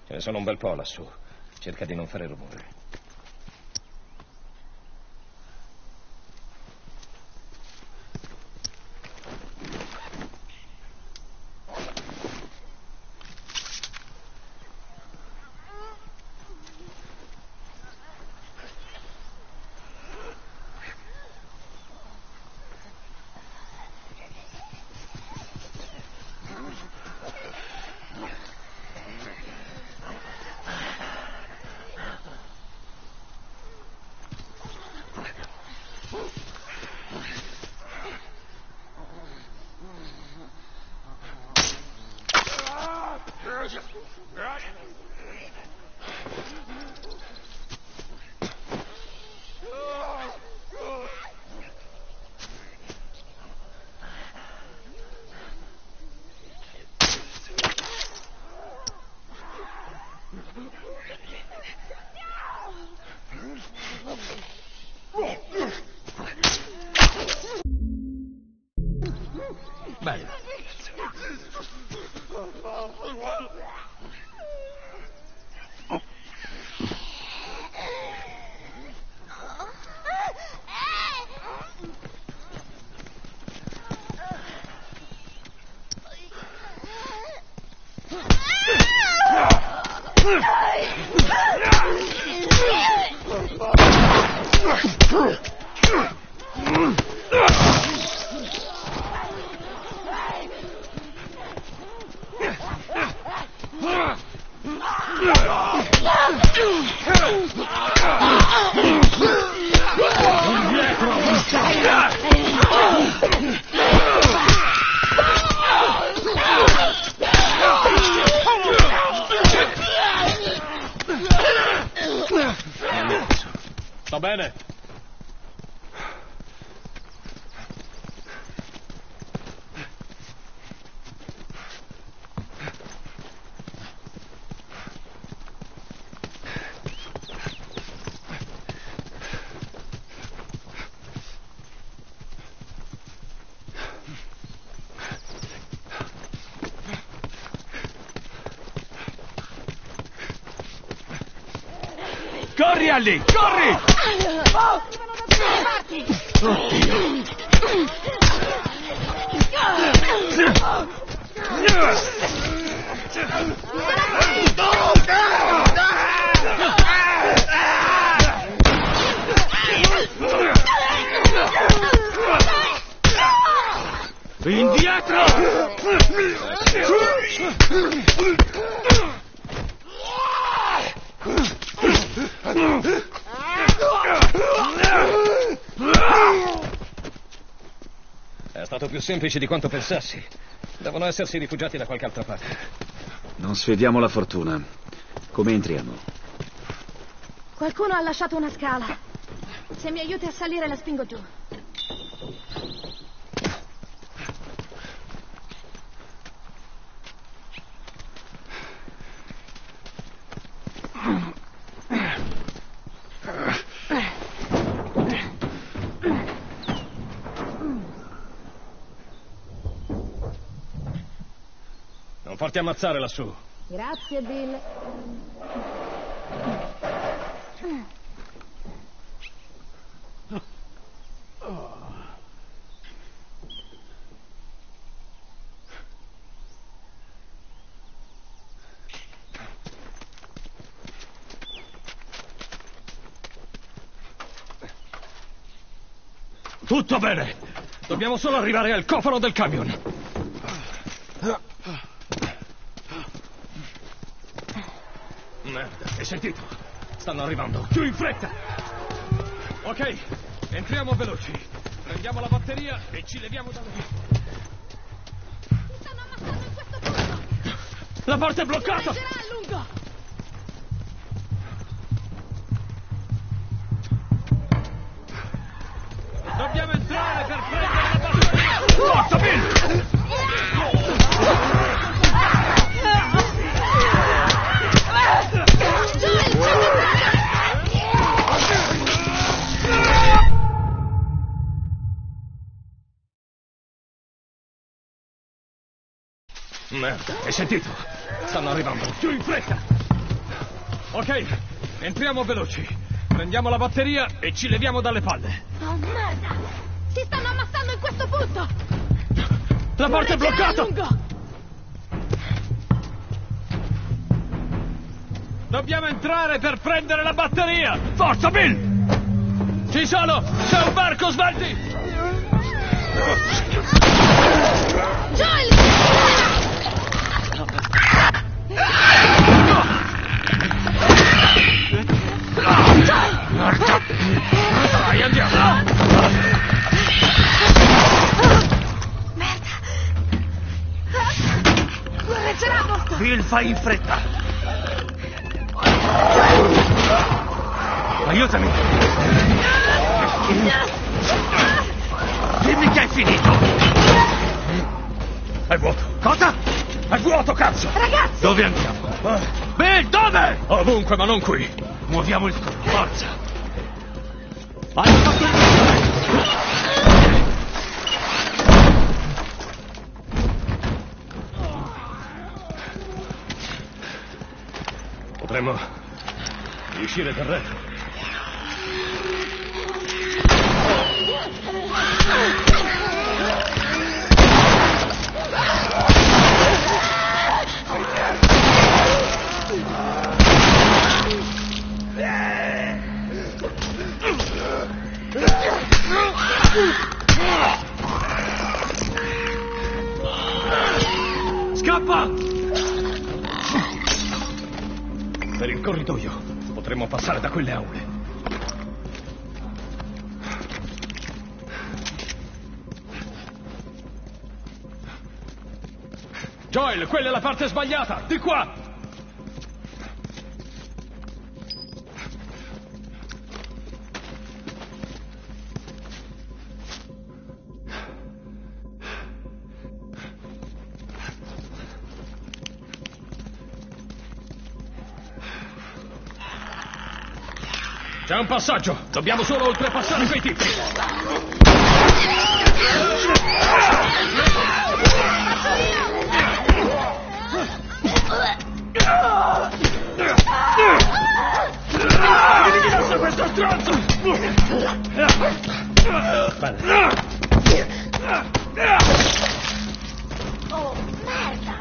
Ce ne sono un bel po' lassù. Cerca di non fare rumore. Bene. Sta bene? Corri, Allie! Corri! Arrivano da tutte le parti! Indietro! È stato più semplice di quanto pensassi. Devono essersi rifugiati da qualche altra parte. Non sfidiamo la fortuna. Come entriamo? Qualcuno ha lasciato una scala. Se mi aiuti a salire la spingo giù. Non farti ammazzare lassù. Grazie, Bill. Tutto bene. Dobbiamo solo arrivare al cofano del camion. Merda, hai sentito? Stanno arrivando. Giù in fretta. Ok, entriamo veloci. Prendiamo la batteria e ci leviamo da lì. Mi stanno ammazzando in questo posto! La porta è bloccata. Si reggerà a lungo! Dobbiamo entrare per prendere la batteria. Forza, Bill! Merda, hai sentito? Stanno arrivando. Giù in fretta. Ok, entriamo veloci. Prendiamo la batteria e ci leviamo dalle palle. Oh, merda! Si stanno ammassando in questo punto! La porta è bloccata! Non reggerà a lungo! Dobbiamo entrare per prendere la batteria! Forza, Bill! Ci sono! C'è un barco, svelti! Joel! Dai, andiamo! Merda! Non reggerà, Boston! Bill, fai in fretta. Aiutami. Dimmi che hai finito. È vuoto! Cosa? È vuoto, cazzo! Ragazzi! Dove andiamo? Bill, dove? Ovunque, ma non qui! Muoviamo il scuro, forza. Hai fatto il... Potremmo riuscire dal retro. Scappa! Per il corridoio potremmo passare da quelle aule. Joel, quella è la parte sbagliata! Di qua! C'è un passaggio! Dobbiamo solo oltrepassare quei tipi! Elimina questo stronzo! Bene. Oh, merda!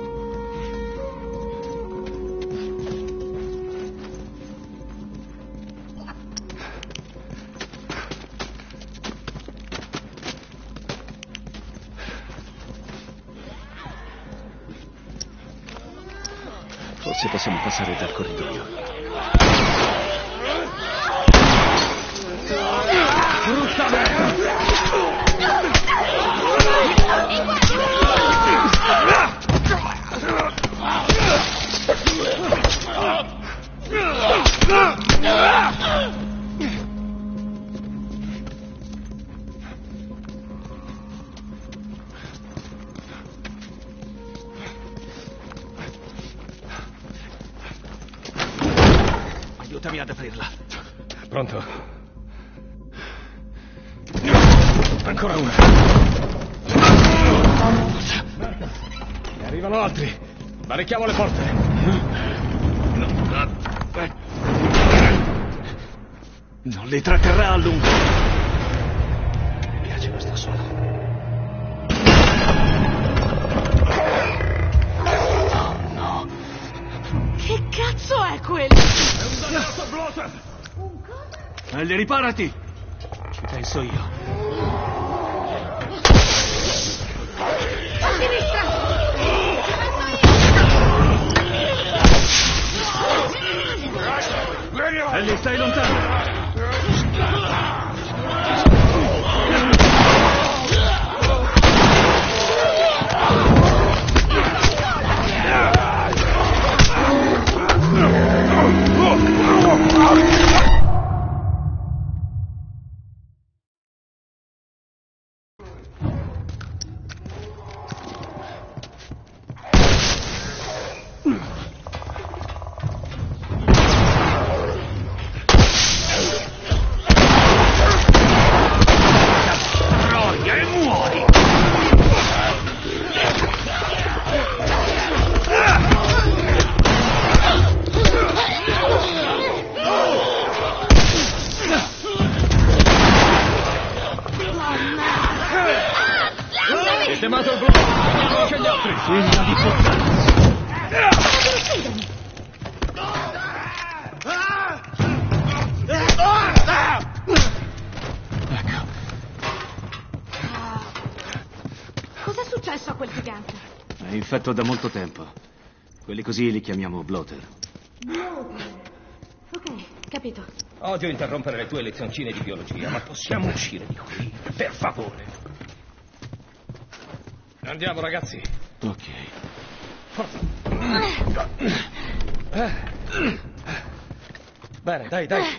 Forse possiamo passare dal corridoio. Brutta merda! Aiutami ad aprirla. Pronto? Ancora una. Merda. Ne arrivano altri. Barrichiamo le porte. Non li tratterrà a lungo. Mi piace questo suono. Oh no. Che cazzo è quello? È un dannato bloater! Ellie, riparati. Ci penso io. A sinistra! Ellie, stai lontano. Figlia di puttana! Ecco. Cos'è successo a quel gigante? È infetto da molto tempo. Quelli così li chiamiamo bloater. Ok, capito. Odio interrompere le tue lezioncine di biologia, ma possiamo uscire di qui, per favore. Andiamo, ragazzi. Ok. Bene, dai.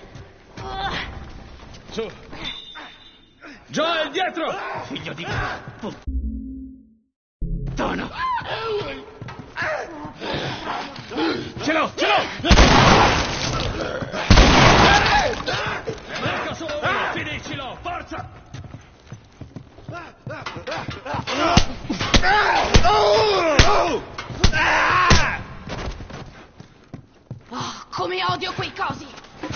Su! Joel, dietro! Figlio di... Puttana! Ce l'ho! Manca solo uno, finiscilo! Forza! Oh, come odio quei cosi!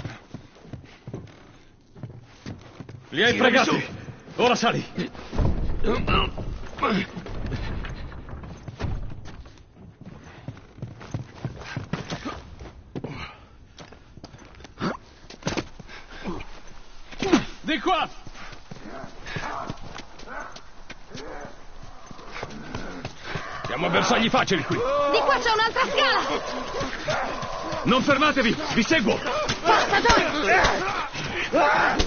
Li hai fregati! Ora sali! Di qua! Siamo a bersagli facili qui. Di qua c'è un'altra scala! Non fermatevi! Vi seguo! Forza, Joel!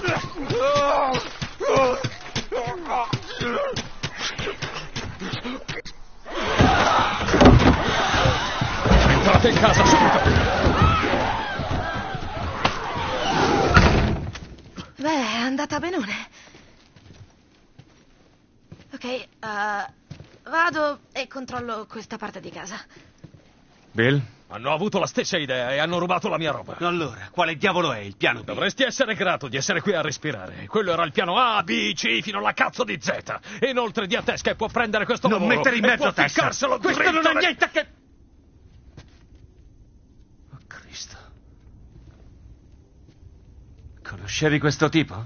Entrate in casa subito. Beh, è andata benone. Ok, vado e controllo questa parte di casa. Bill? Hanno avuto la stessa idea e hanno rubato la mia roba. Allora, quale diavolo è il piano B? Dovresti essere grato di essere qui a respirare. Quello era il piano A, B, C, fino alla cazzo di Z. E inoltre dia Tess che può prendere questo Non lavoro mettere in e mezzo può Tess. ficcarselo Questo dritto non ha nel- niente a che... Oh, Cristo. Conoscevi questo tipo?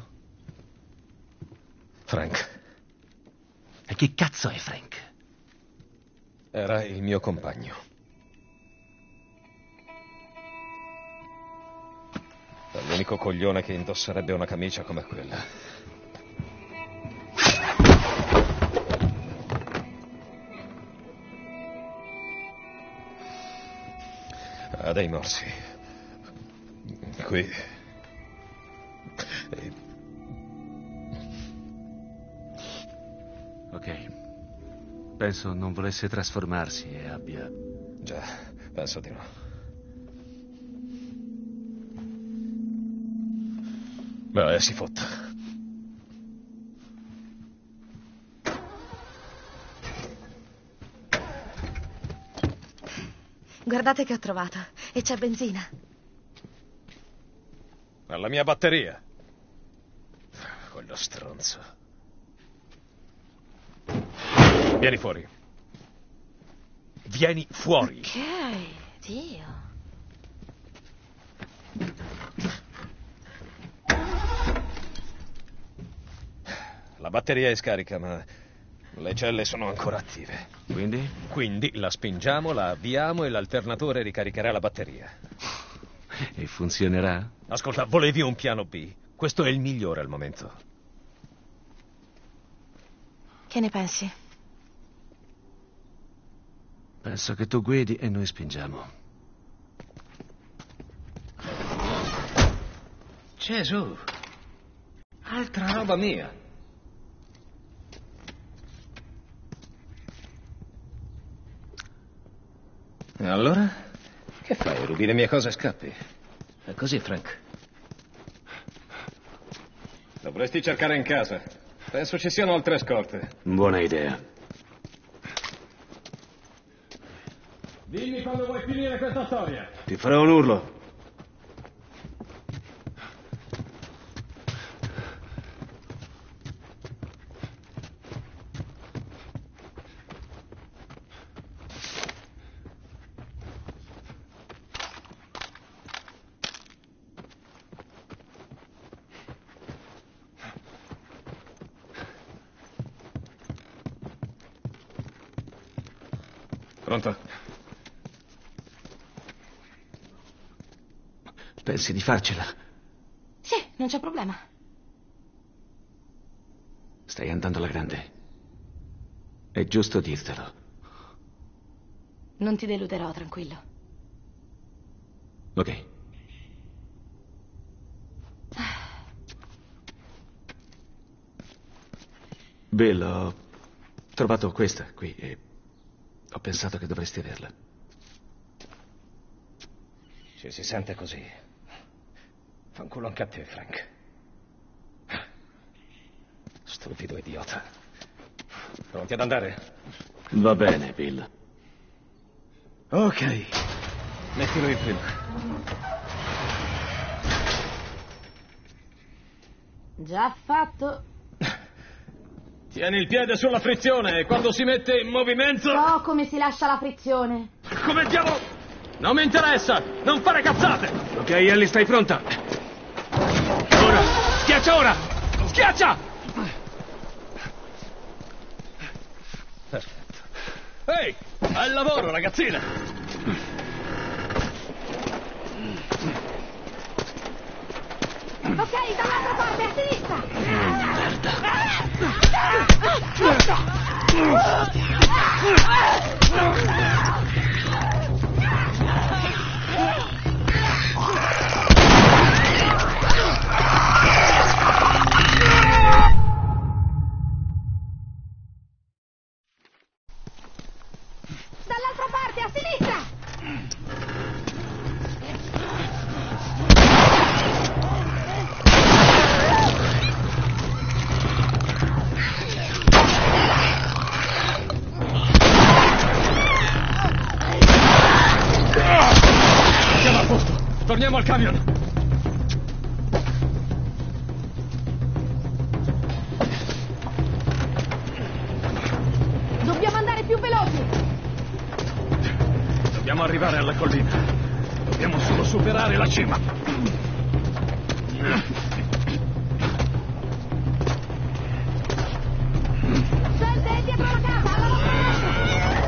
Frank. E chi cazzo è Frank? Era il mio compagno. È l'unico coglione che indosserebbe una camicia come quella. Ha dei morsi. Qui. E Ok. Penso non volesse trasformarsi e abbia... già, penso di no. Beh, si fotta. Guardate che ho trovato. E c'è benzina. Alla mia batteria. Quello stronzo. Vieni fuori. Vieni fuori. Ok, Dio. La batteria è scarica, ma le celle sono ancora attive. Quindi? Quindi la spingiamo, la avviamo e l'alternatore ricaricherà la batteria. E funzionerà? Ascolta, volevi un piano B? Questo è il migliore al momento. Che ne pensi? Penso che tu guidi e noi spingiamo. Gesù. Altra roba mia. E allora? Che fai? Rubi le mie cose e scappi? È così, Frank. Dovresti cercare in casa. Penso ci siano altre scorte. Buona idea. Dimmi quando vuoi finire questa storia. Ti farò un urlo. Pronto? Pensi di farcela? Sì, non c'è problema. Stai andando alla grande. È giusto dirtelo. Non ti deluderò, tranquillo. Ok. Bill, ho trovato questa qui e ho pensato che dovresti averla. Ci si sente così. Fanculo anche a te, Frank. Stupido idiota. Pronti ad andare? Va bene, Bill. Ok. Mettilo in prima. Già fatto. Tieni il piede sulla frizione e quando si mette in movimento... So come si lascia la frizione. Come diavolo? Non mi interessa! Non fare cazzate! Ok, Ellie, stai pronta? Ora! Schiaccia ora! Schiaccia! Perfetto. Ehi! Al lavoro, ragazzina! Ok, dall'altra parte, a sinistra. Dall'altra parte, a sinistra. Siamo a posto! Torniamo al camion! Dobbiamo andare più veloci. Dobbiamo arrivare alla collina. Dobbiamo solo superare la cima. Gente, dietro la casa, alla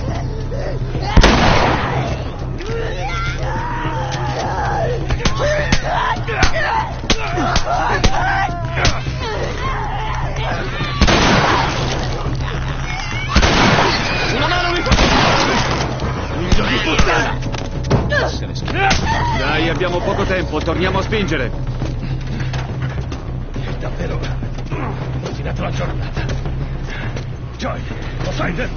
Una mano mi fa... Figlio di puttana! Dai, abbiamo poco tempo, torniamo a spingere. Davvero. Ho finito la giornata. Joy, lo sai vero?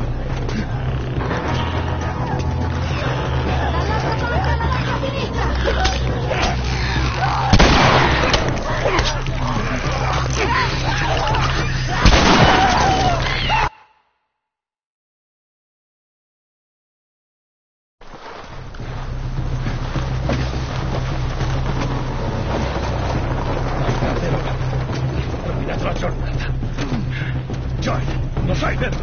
dall'altra sinistra. Davvero. Ho finito la giornata. Joy, lo sai vero?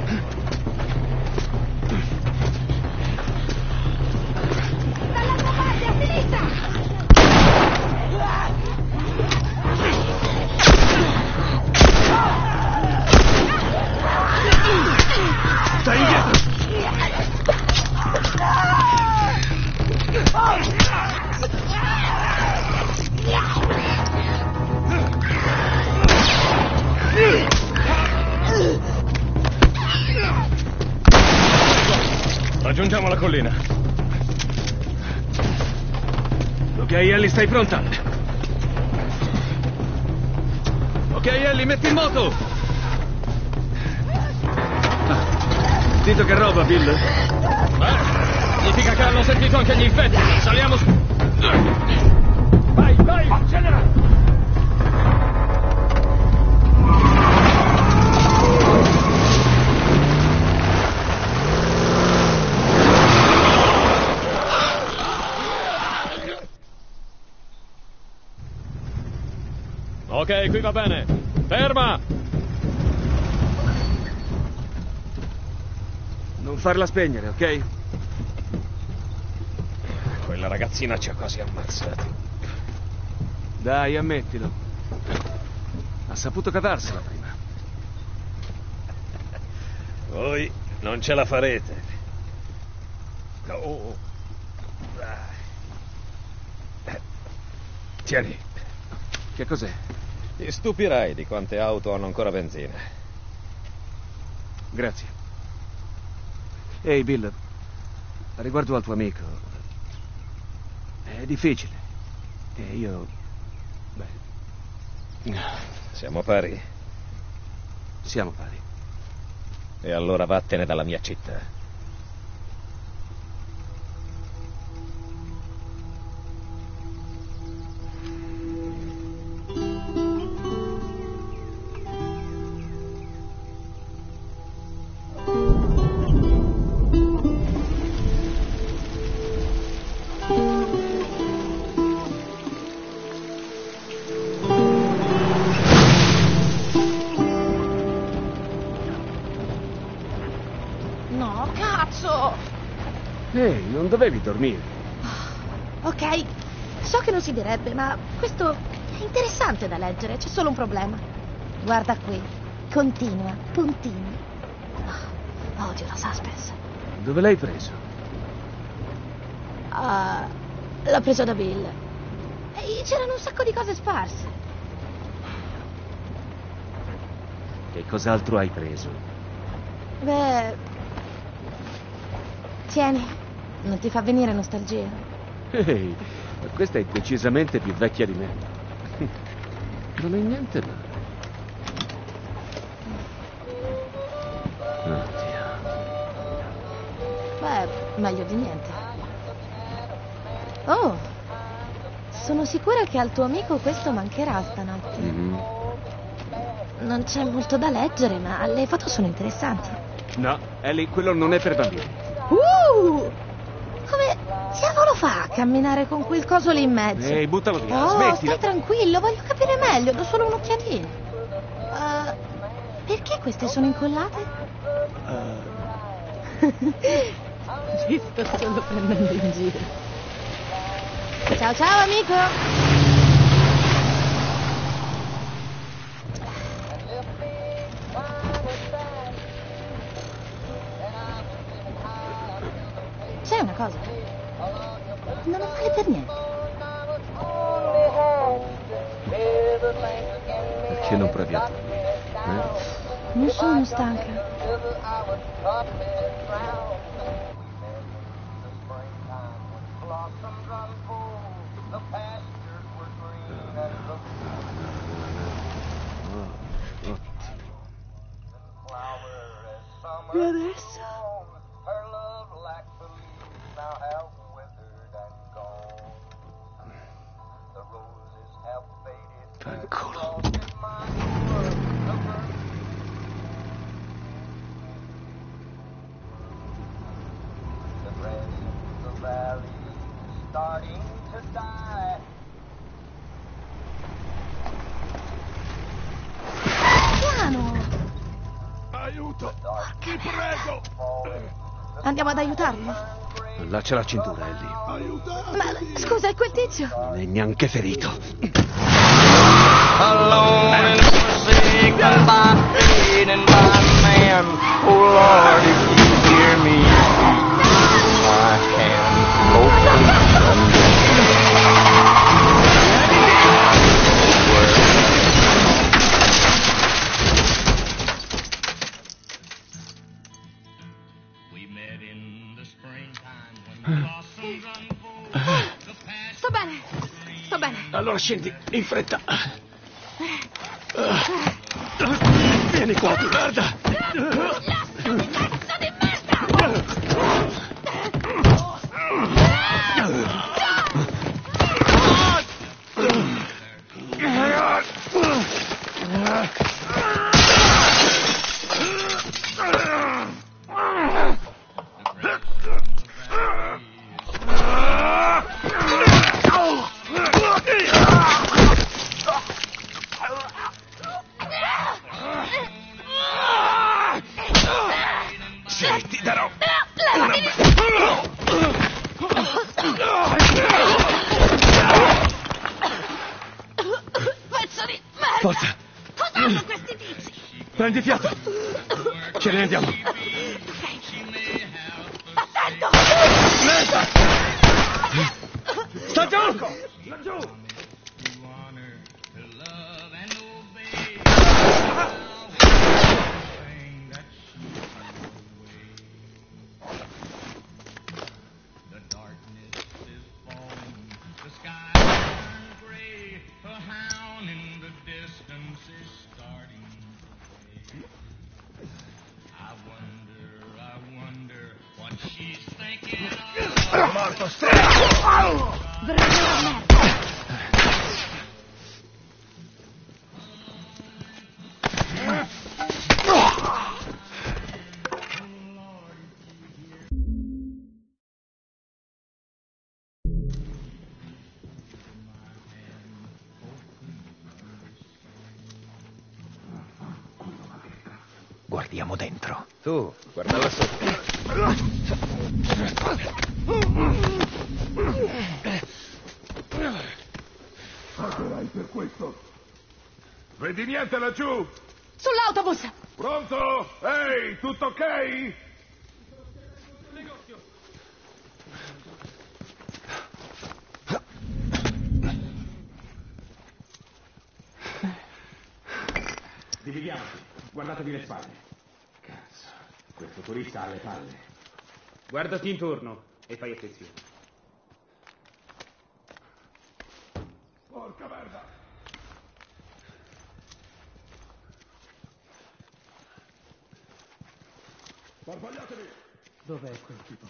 Dall'altra parte, a sinistra. Stai indietro! Raggiungiamo la collina. Ok, Ellie, stai pronta? Ok, Ellie, metti in moto! Sentito che roba, Bill? Significa che hanno sentito anche gli infetti. Saliamo su... Vai, vai, accelera! Ok, qui va bene. Ferma! Non farla spegnere, ok? Quella ragazzina ci ha quasi ammazzati. Dai, ammettilo. Ha saputo cavarsela prima. Voi non ce la farete. Oh. Tieni. Che cos'è? Ti stupirai di quante auto hanno ancora benzina. Grazie. Ehi, Bill, riguardo al tuo amico, è difficile. E io... beh... Siamo pari. Siamo pari. E allora vattene dalla mia città. No, cazzo! Ehi, non dovevi dormire. Ok, so che non si direbbe, ma questo è interessante da leggere, c'è solo un problema. Guarda qui, continua, puntini. Oh, odio la suspense. Dove l'hai preso? L'ho preso da Bill. E c'erano un sacco di cose sparse. Che cos'altro hai preso? Beh... Tieni, non ti fa venire nostalgia? Ehi, questa è decisamente più vecchia di me. Non è niente male. Oddio. Beh, meglio di niente. Oh, sono sicura che al tuo amico questo mancherà stanotte. Mm-hmm. Non c'è molto da leggere, ma le foto sono interessanti. No, Ellie, quello non è per bambini. Come diavolo fa a camminare con quel coso lì in mezzo? Ehi, buttalo via, Oh, smettila. stai tranquillo, voglio capire meglio, do solo un'occhiatina. Perché queste sono incollate? Ti sto solo prendendo in giro. Ciao ciao amico. C'è una cosa. Non lo vale per niente. Perché non provi a dormire? Non sono stanca. E adesso? Fanculo. Piano! Aiuto! Ti prego! Andiamo ad aiutarlo? Allaccia la cintura, Ellie. Ma scusa, è quel tizio? Non è neanche ferito. Alone and forsaken by fate and by man. Oh Lord, if you hear me, my hand. Hopefully someday. We met in the springtime when the blossoms unfold. Sto bene, sto bene. Allora scendi, in fretta. Vieni qua, guarda. Cazzo di merda! Sì, ti darò Pezzo di merda! forza. Cos'hanno questi tizi? Prendi fiato. Ce ne andiamo. Attento! Marco! Laggiù! To honor, to love, and obey. Thing that she threw away. The darkness is falling, the sky turns gray. A hound in the distance is starting to play. I wonder what she's thinking of. Morto, stronzo! Guardiamo dentro. Tu, guarda là sotto. Pagherai per questo. Vedi niente laggiù? Sull'autobus! Pronto? Ehi, tutto ok? Dividiamoci. Guardatevi le spalle. Cazzo, questo turista ha le palle. Guardati intorno e fai attenzione. Porca merda! Sbagliatevi! Dov'è quel tipo?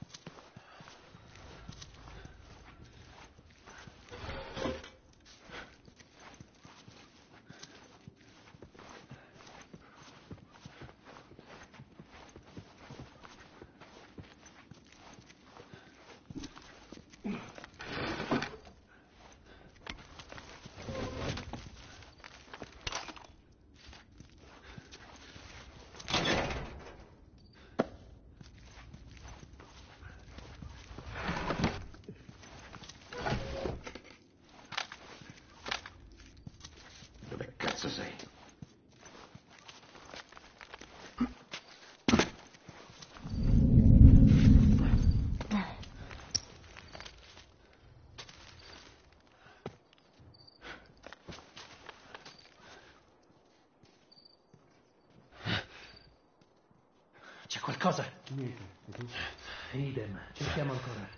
Dove cazzo sei? C'è qualcosa? Niente. Idem, cerchiamo ancora.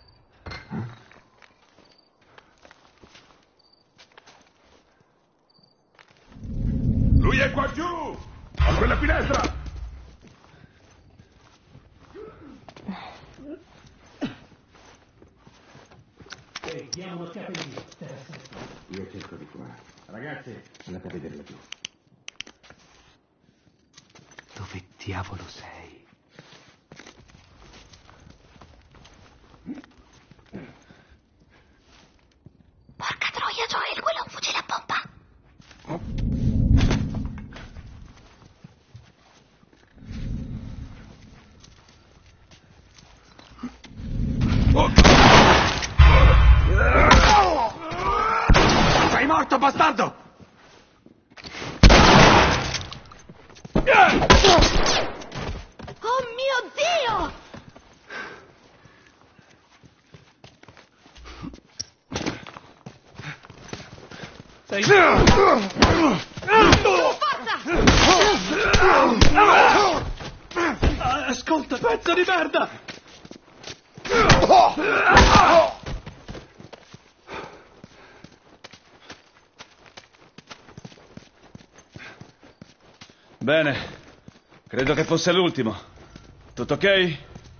Lui è qua giù! A quella finestra! Ehi, diamo un'occhiata in giro. Io cerco di qua. Ragazzi, andate a vedere laggiù. Dove diavolo sei? Porca troia, Joel, quello è un fucile a pompa! Sei morto, bastardo! Oh mio Dio! Ascolta, pezzo di merda! Bene, credo che fosse l'ultimo. Tutto ok?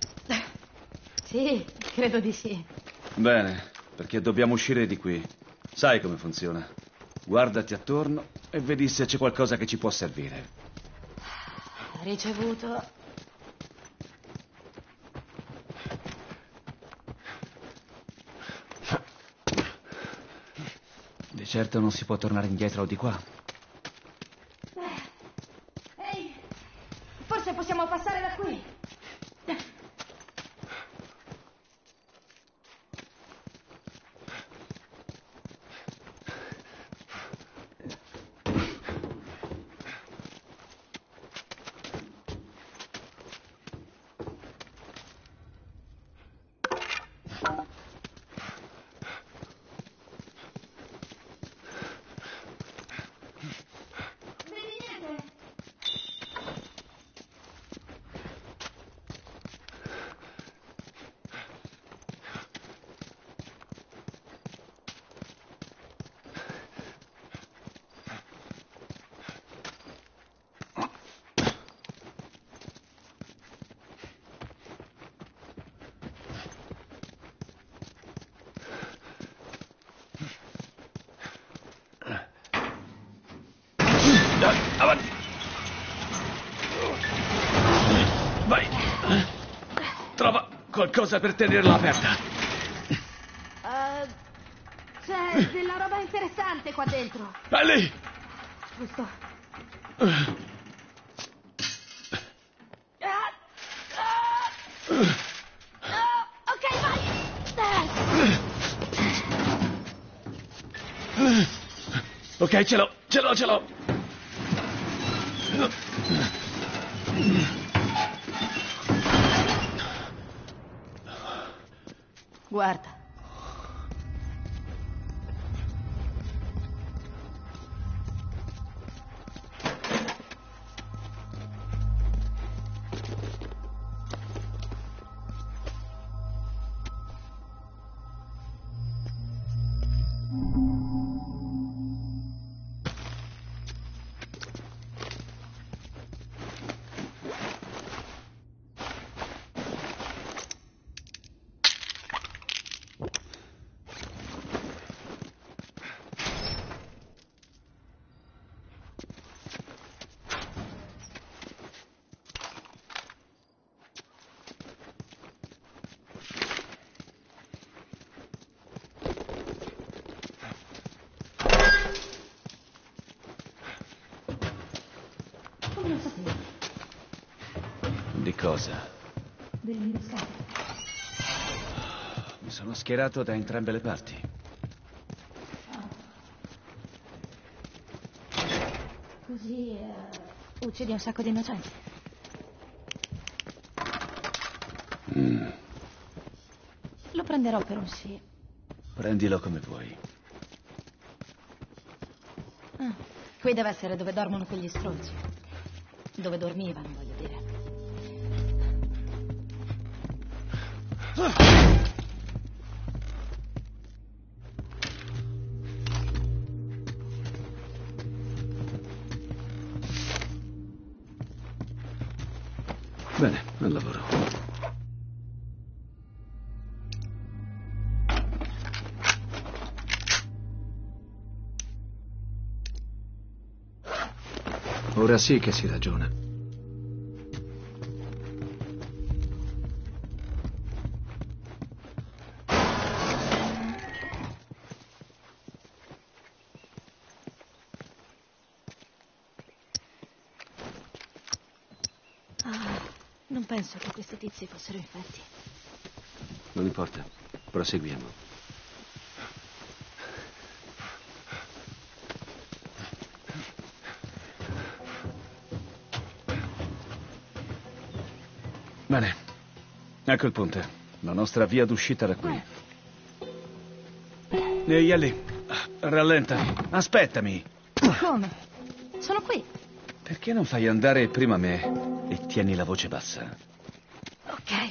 Sì, credo di sì. Bene, perché dobbiamo uscire di qui. Sai come funziona. Guardati attorno e vedi se c'è qualcosa che ci può servire. Ricevuto. Di certo non si può tornare indietro di qua. Ehi, forse possiamo passare da qui. Qualcosa per tenerla aperta. C'è della roba interessante qua dentro. È lì! Giusto. Ok, vai! Ok, ce l'ho. Guarda. Come lo sapevi? Di cosa? Dell'imboscata. Mi sono schierato da entrambe le parti. Così uccidi un sacco di innocenti. Lo prenderò per un sì. Prendilo come vuoi. Qui deve essere dove dormono quegli stronzi. Dove dormivano, voglio dire. Bene, al lavoro. Ora sì che si ragiona. Non penso che questi tizi fossero infetti. Non importa, proseguiamo. Bene, ecco il ponte. La nostra via d'uscita da qui. Ehi, Ellie, rallenta. Aspettami. Come? Sono qui. Perché non fai andare prima me e tieni la voce bassa? Ok.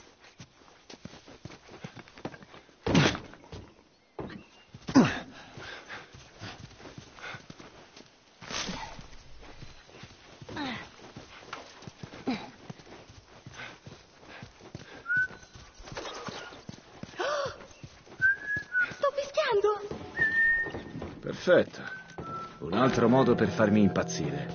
Sto fischiando. Perfetto. Un altro modo per farmi impazzire.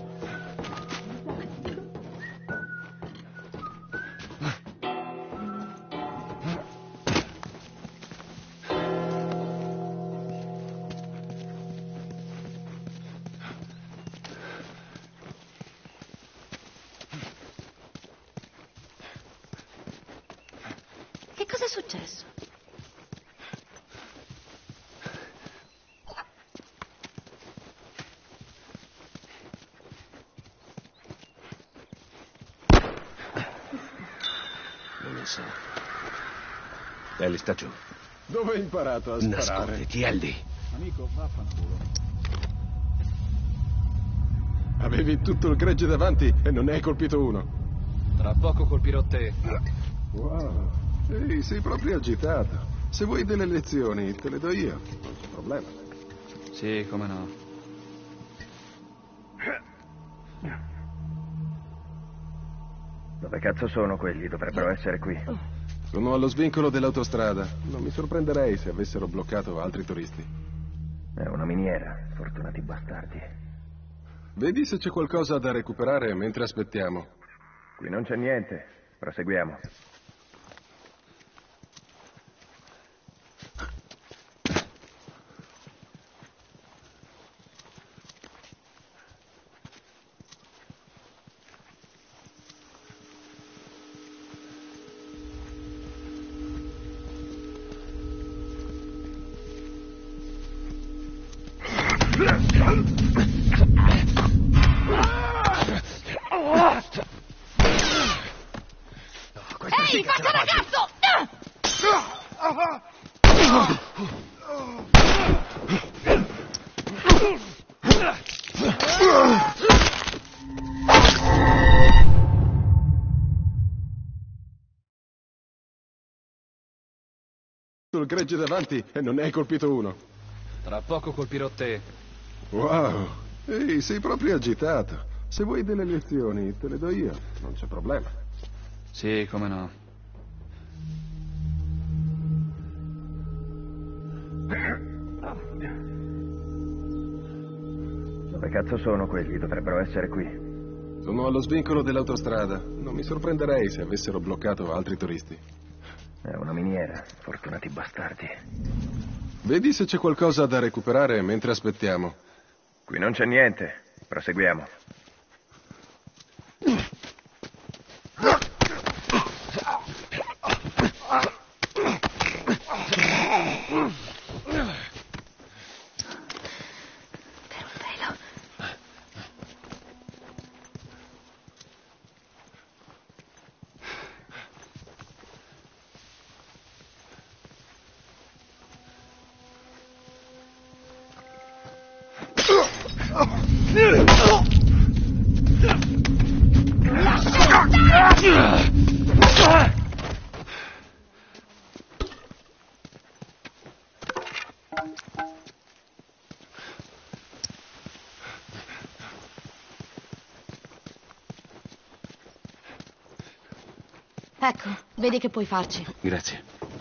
Che cosa è successo? Non lo so. Ellie sta giù. Dove hai imparato a sparare? Nasconditi, Ellie. Amico, vaffanculo. Avevi tutto il gregge davanti e non ne hai colpito uno. Tra poco colpirò te. Wow. Ehi, sei proprio agitato. Se vuoi delle lezioni, te le do io. Non c'è problema. Sì, come no. Dove cazzo sono quelli? Dovrebbero essere qui. Sono allo svincolo dell'autostrada. Non mi sorprenderei se avessero bloccato altri turisti. È una miniera, fortunati bastardi. Vedi se c'è qualcosa da recuperare mentre aspettiamo. Qui non c'è niente. Proseguiamo. Ehi, faccia ragazzo! Sul gregge davanti e non ne hai colpito uno. Tra poco colpirò te. Wow. Ehi, sei proprio agitato. Se vuoi delle lezioni, te le do io. Non c'è problema. Sì, come no. Dove cazzo sono quelli? Dovrebbero essere qui. Sono allo svincolo dell'autostrada. Non mi sorprenderei se avessero bloccato altri turisti. È una miniera. Fortunati bastardi. Vedi se c'è qualcosa da recuperare mentre aspettiamo. Qui non c'è niente. Proseguiamo. Ecco, vedi che puoi farci. Grazie.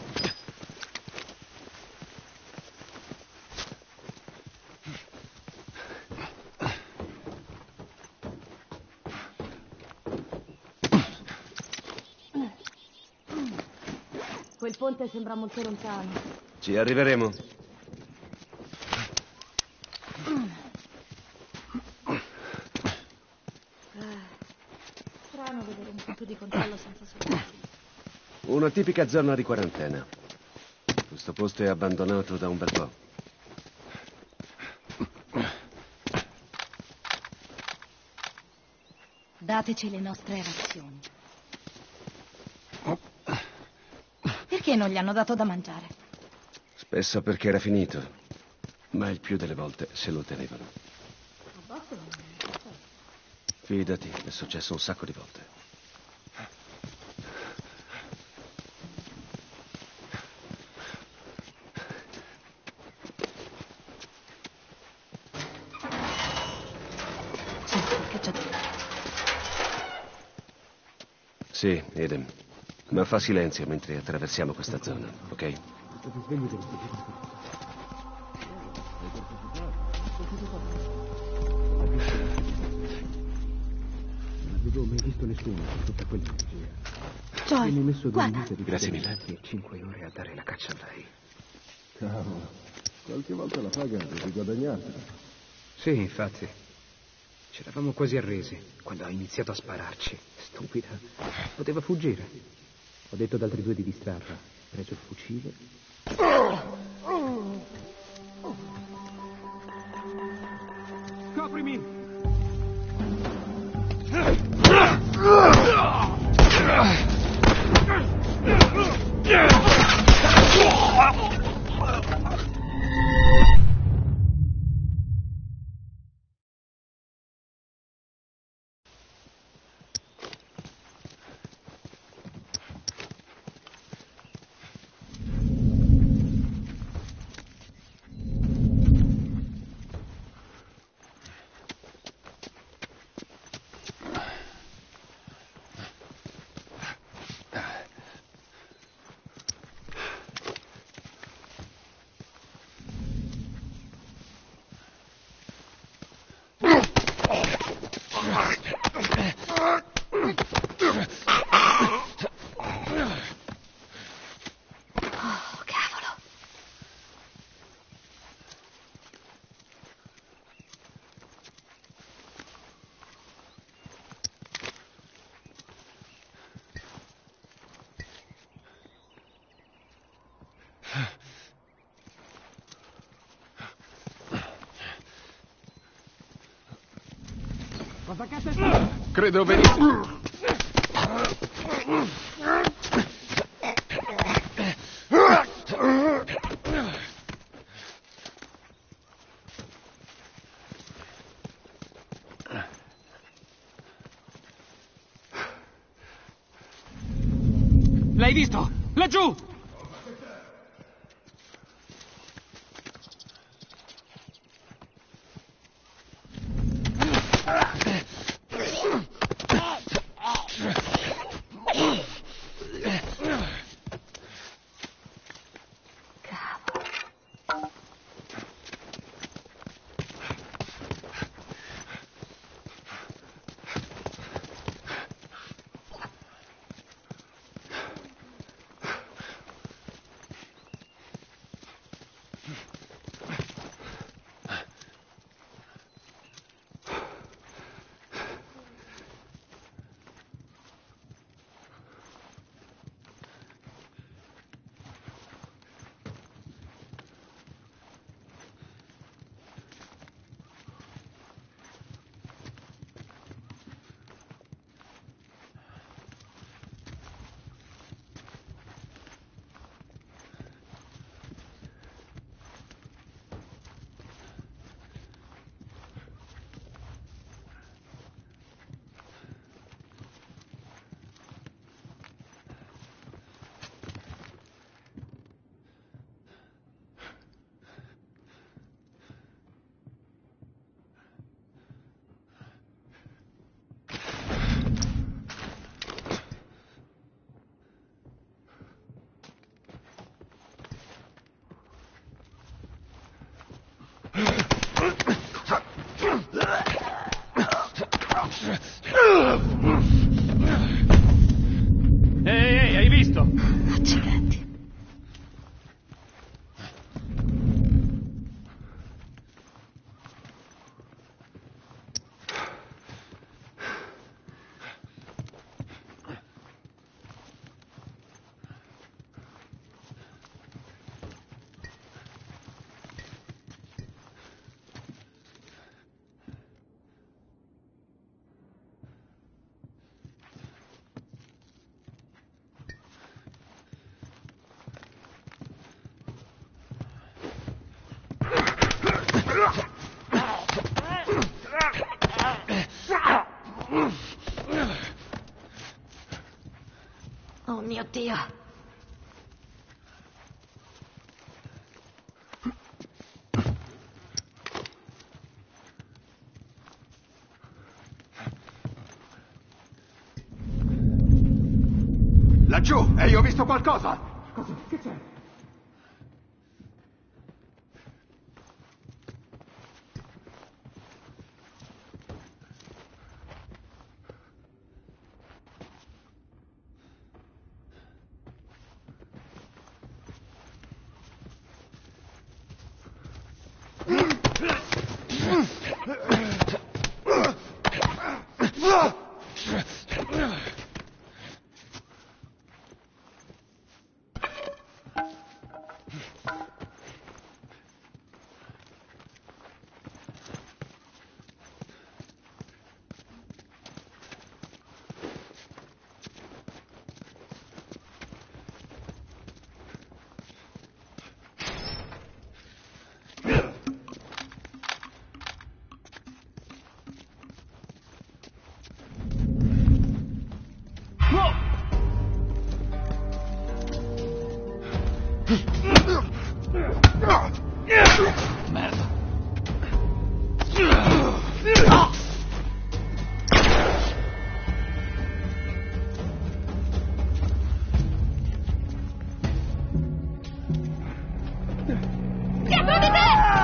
Quel ponte sembra molto lontano. Ci arriveremo. Strano vedere un punto di controllo senza soldati. Una tipica zona di quarantena. Questo posto è abbandonato da un bel po'. Dateci le nostre razioni. Perché non gli hanno dato da mangiare? Spesso perché era finito, ma il più delle volte se lo tenevano. Fidati, è successo un sacco di volte. Senti, che c'è dentro? Sì, Eden. Ma fa silenzio mentre attraversiamo questa zona, ok? Non avevo mai visto nessuno con tutta quell'energia. Joy, Mi ho messo 2 guarda. minuti di Grazie mille. e 5 ore a dare la caccia a lei. Cavolo, qualche volta la paga devi guadagnartela. Sì, infatti. Ci eravamo quasi arresi quando ha iniziato a spararci. Stupida. Poteva fuggire. Ho detto ad altri 2 di distrarla. Preso il fucile. Coprimi! Credo venisse... L'hai visto? Laggiù! Ehi, hai visto? Accidenti. Oh mio Dio. Laggiù! Ehi, ho visto qualcosa! Cosa? Che c'è? Merda. Dietro di te!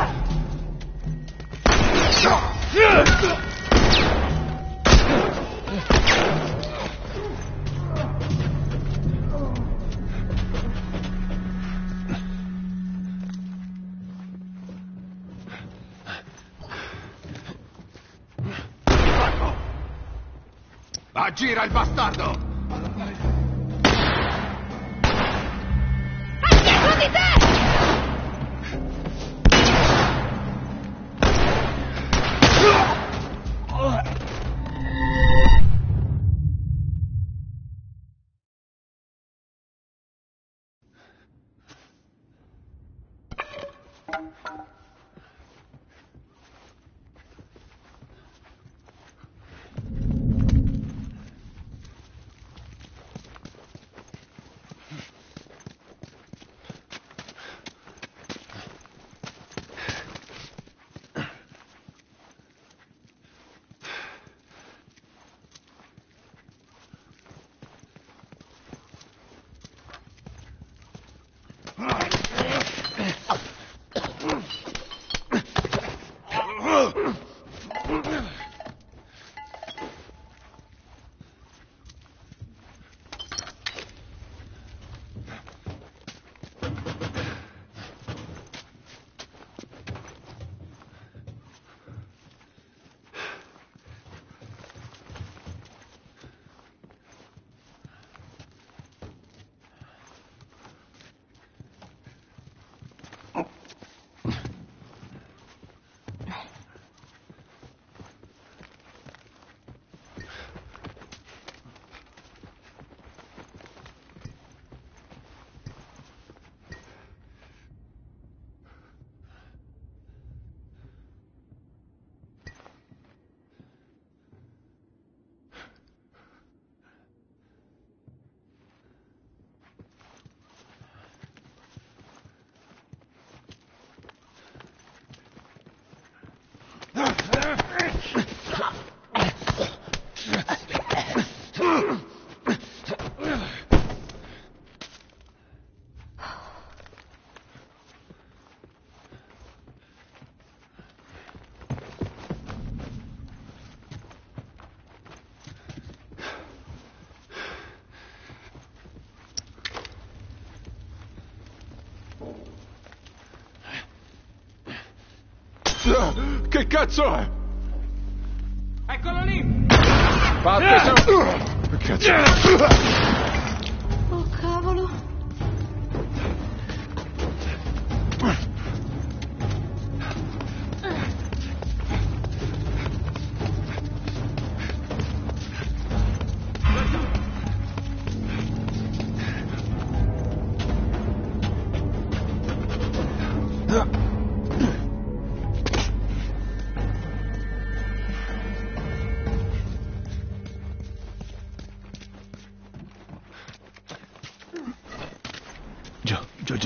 Aggira il bastardo! Dietro di te! Che cazzo è? Eccolo lì! Fate su! Che cazzo è? Oh, cavolo. Giù.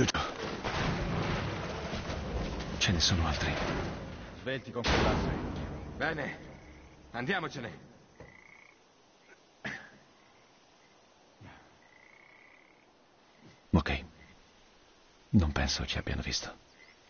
Ce ne sono altri. Svelti con quell'asse. Bene, andiamocene. Ok. Non penso ci abbiano visto.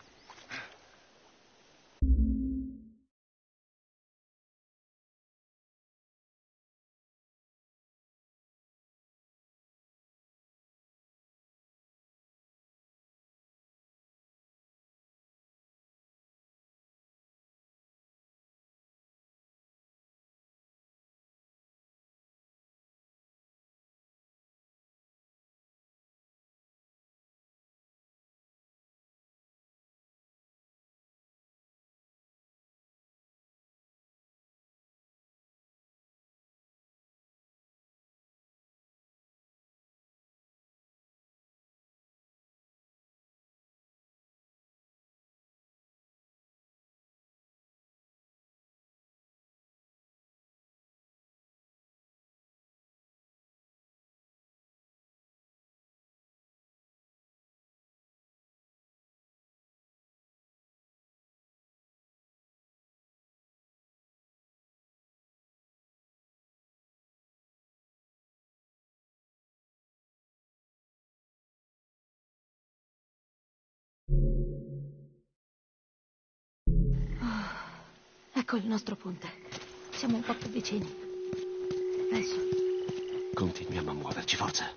Ecco il nostro ponte. Siamo un po' più vicini. Adesso. Continuiamo a muoverci, forza.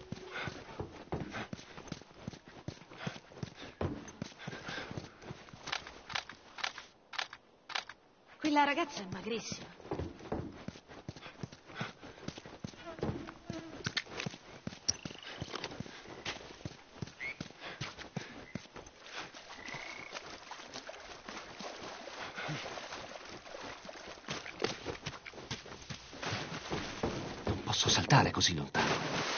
Quella ragazza è magrissima. Non posso saltare così lontano.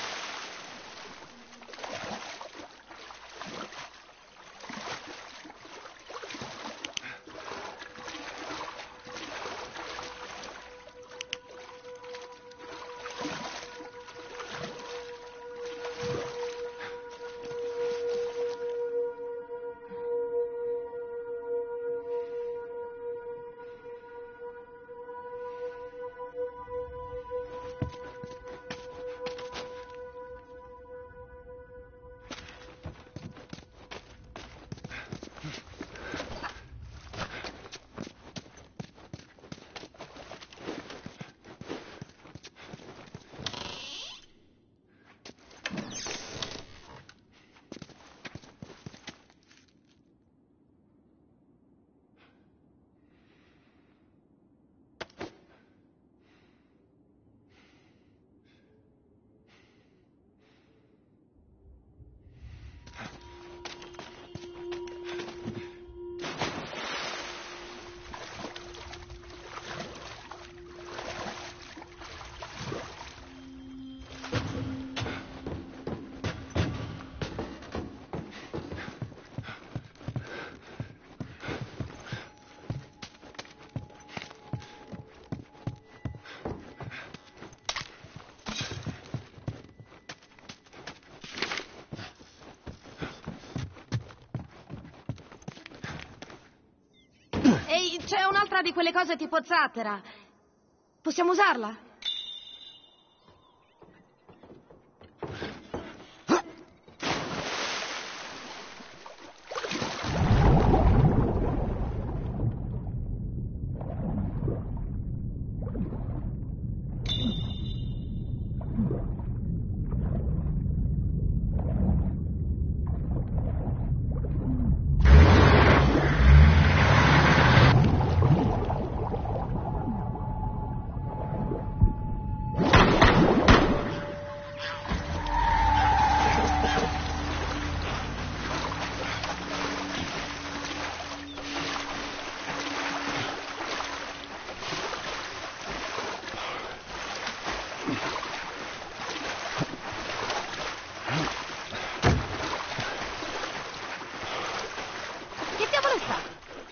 Ehi, c'è un'altra di quelle cose tipo zattera. Possiamo usarla?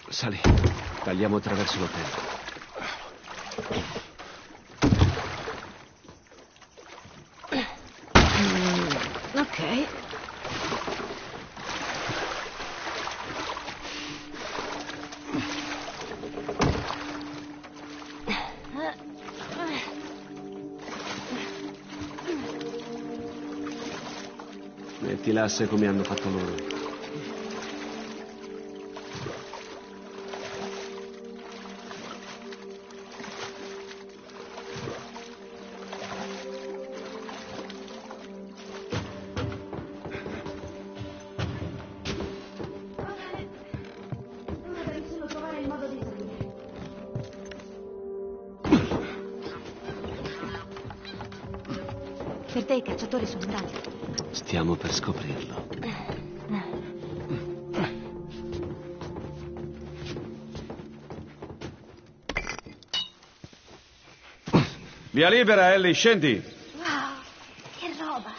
Sali, tagliamo attraverso l'hotel. Ok. Metti l'asse come hanno fatto loro. Per te i cacciatori sono bravi. Stiamo per scoprirlo. Via libera, Ellie, scendi. Wow, che roba.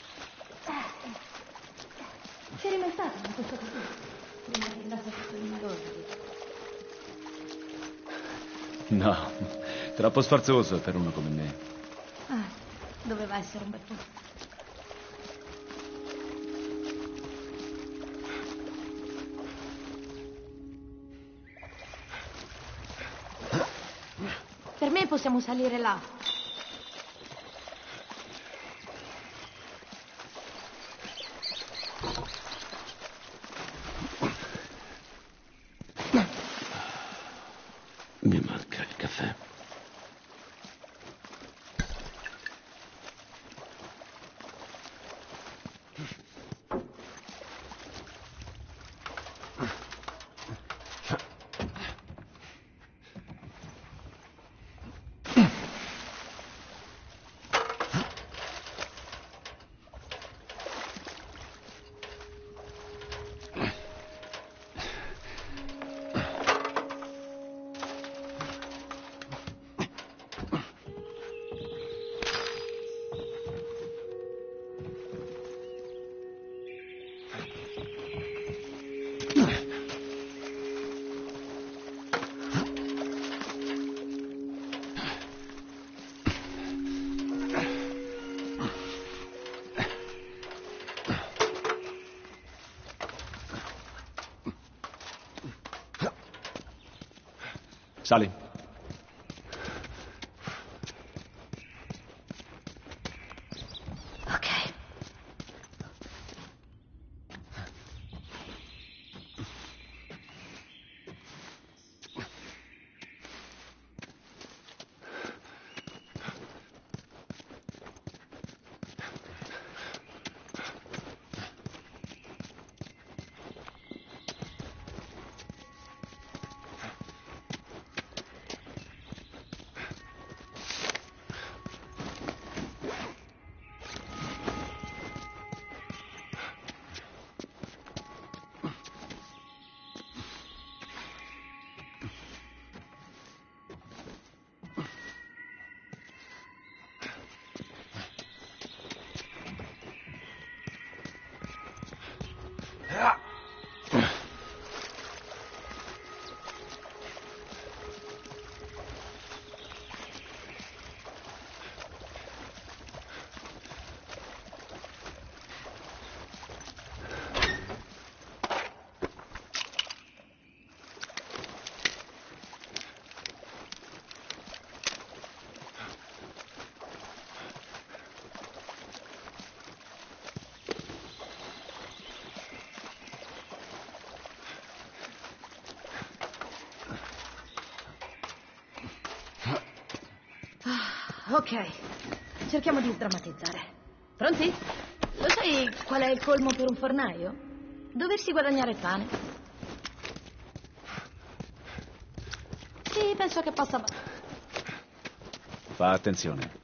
Ci eri mai stato in questo così? Prima che andasse tutto in marone. No, troppo sfarzoso per uno come me. Doveva essere un bel po'. Per me possiamo salire là. Mi manca il caffè. Sali. Ok. Ok, cerchiamo di sdrammatizzare. Pronti? Lo sai qual è il colmo per un fornaio? Doversi guadagnare il pane. Sì, penso che possa... Fa attenzione.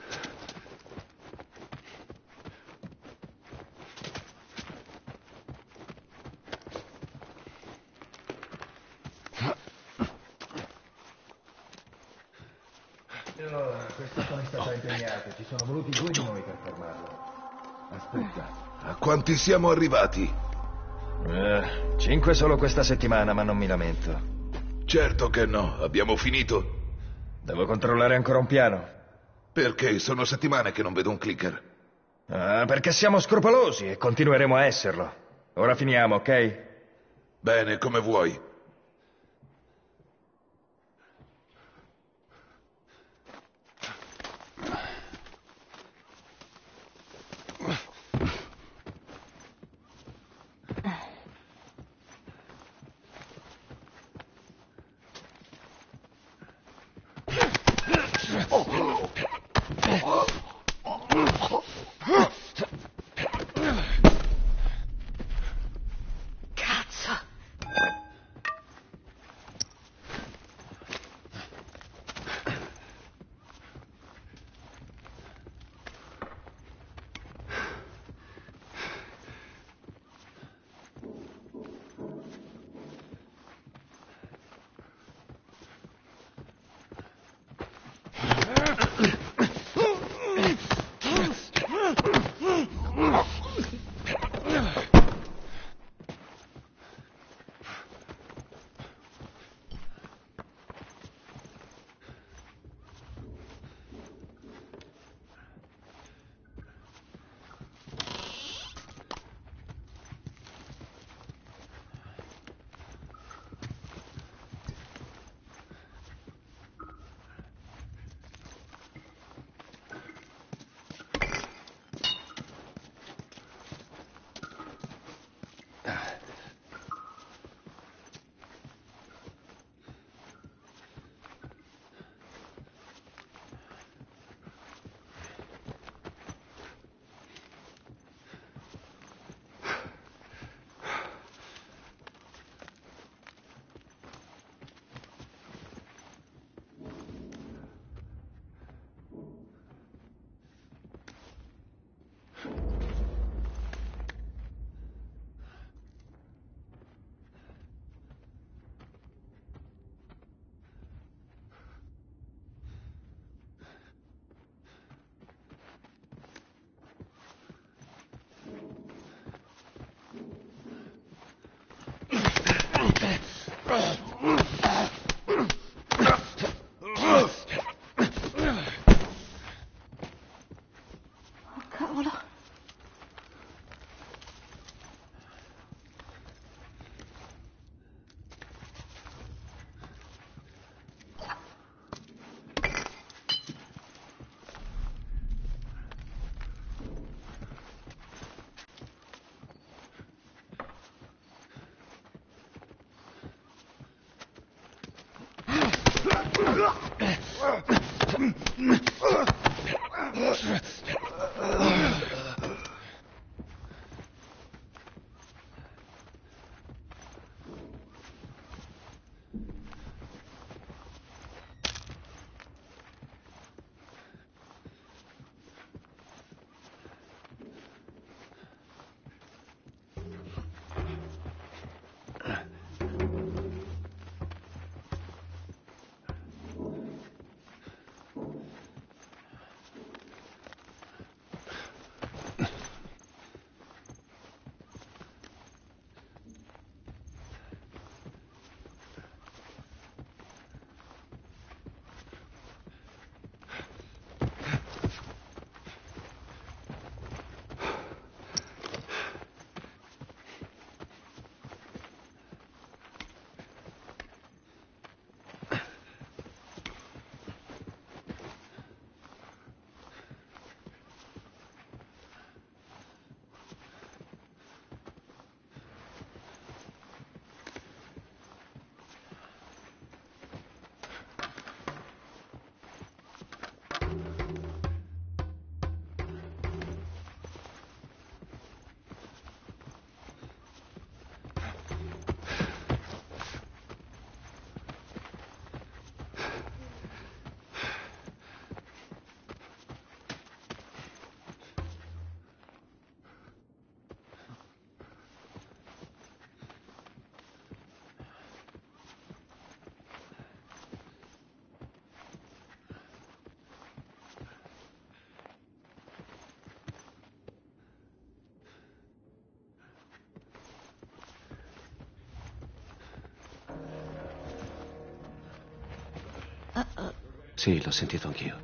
Questo è stato impegnato, ci sono voluti 2 di noi per fermarlo. Aspetta. A quanti siamo arrivati? 5 solo questa settimana, ma non mi lamento. Certo che no, abbiamo finito. Devo controllare ancora un piano. Perché sono settimane che non vedo un clicker. Perché siamo scrupolosi e continueremo a esserlo. Ora finiamo, ok? Bene, come vuoi. Sì, l'ho sentito anch'io.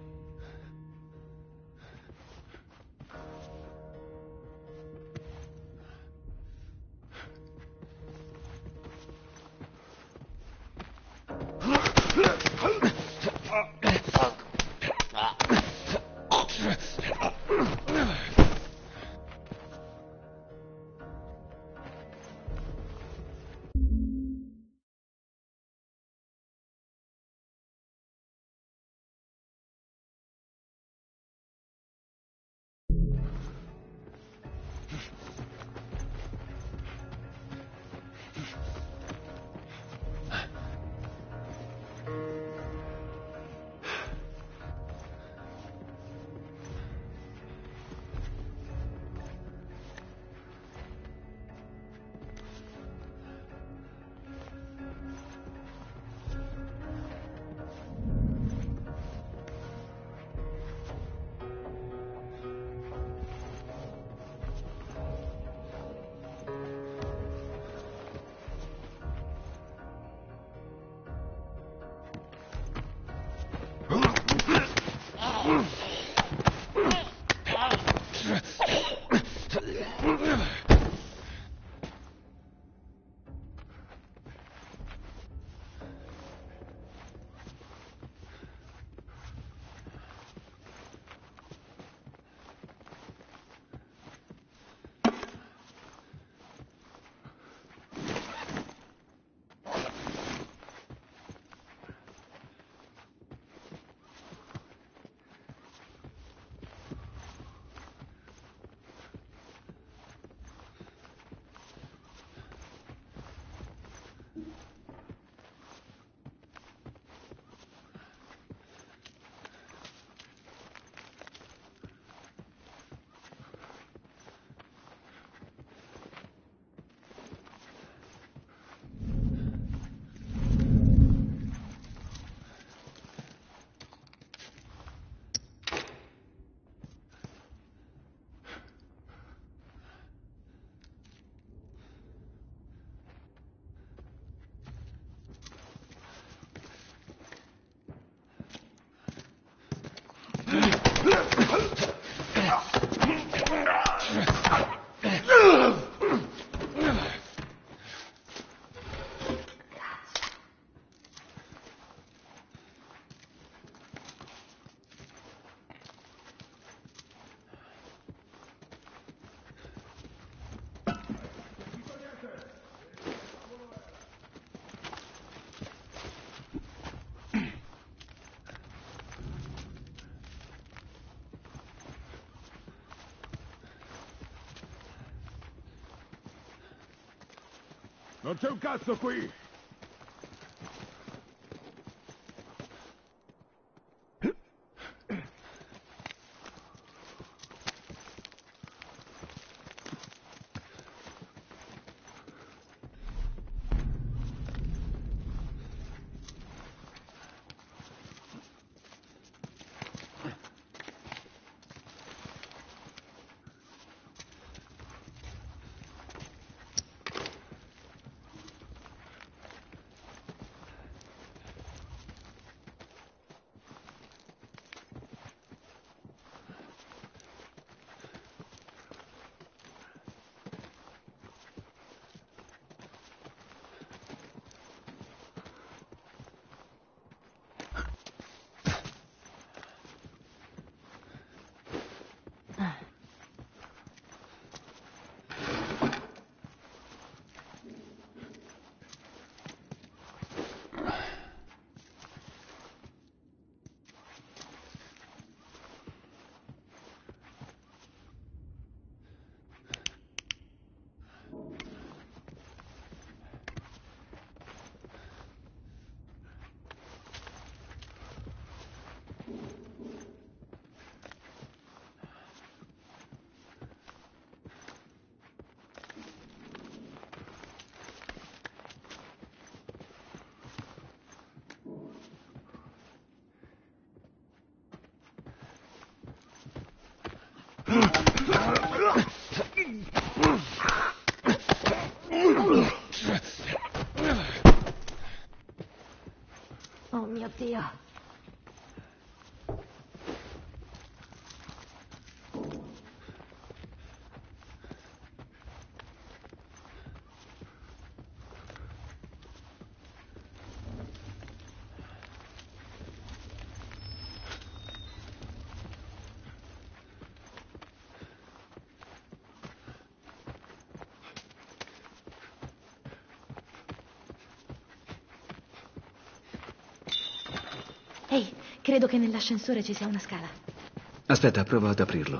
Non c'è un cazzo qui! Oh mio Dio, Ehi, credo che nell'ascensore ci sia una scala. Aspetta, provo ad aprirlo.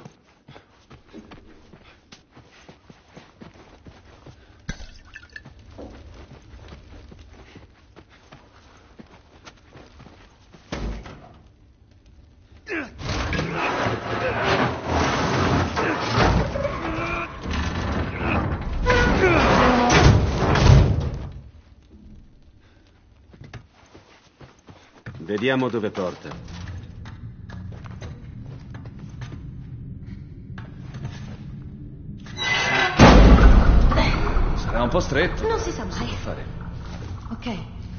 Vediamo dove porta. Sarà un po' stretto. Non si sa mai. Può fare. Ok.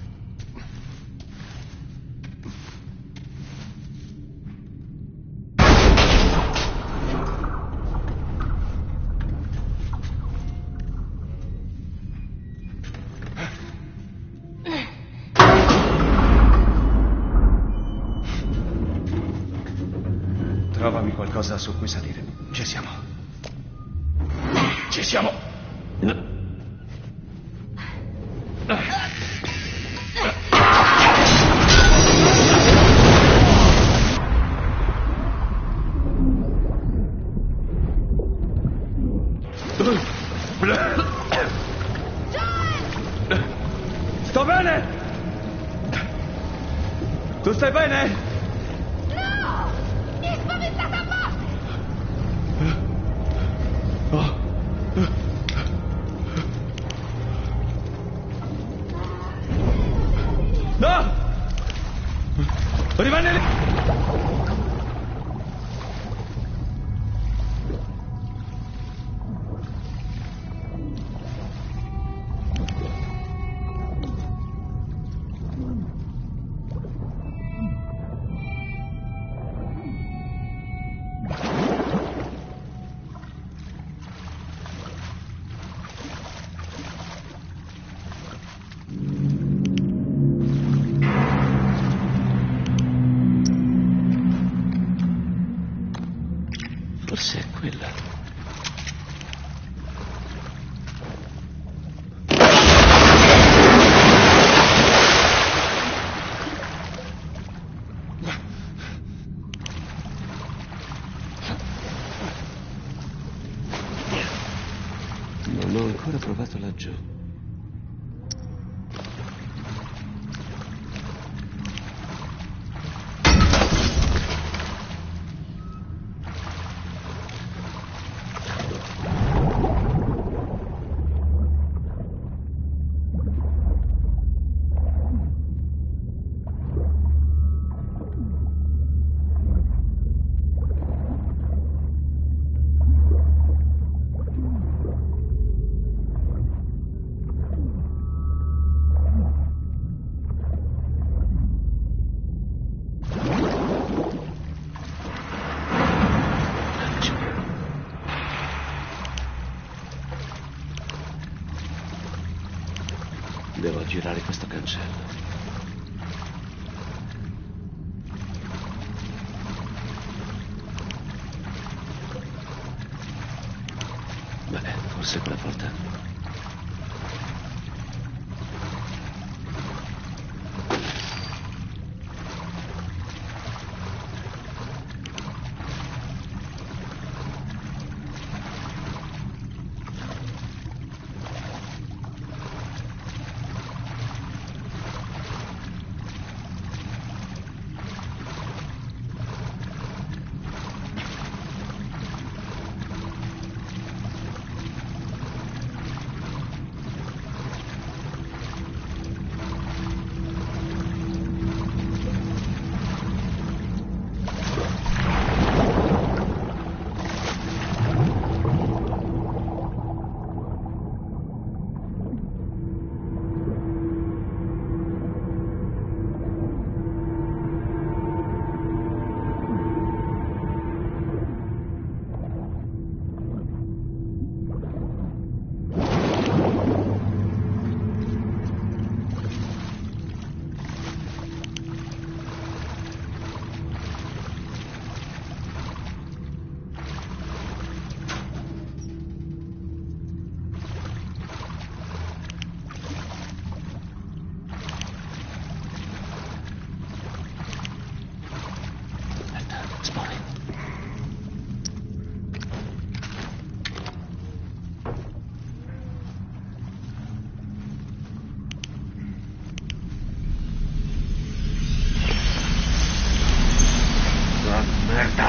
Trovami qualcosa su cui salire. Ci siamo. Ci siamo. Sto bene? Tu stai bene? No! Mi hai spaventato a morte! No! Rimane lì! Forse è quella. Non ho ancora provato laggiù. Devo aggirare questo cancello. Beh, forse quella porta. Spone. Merda!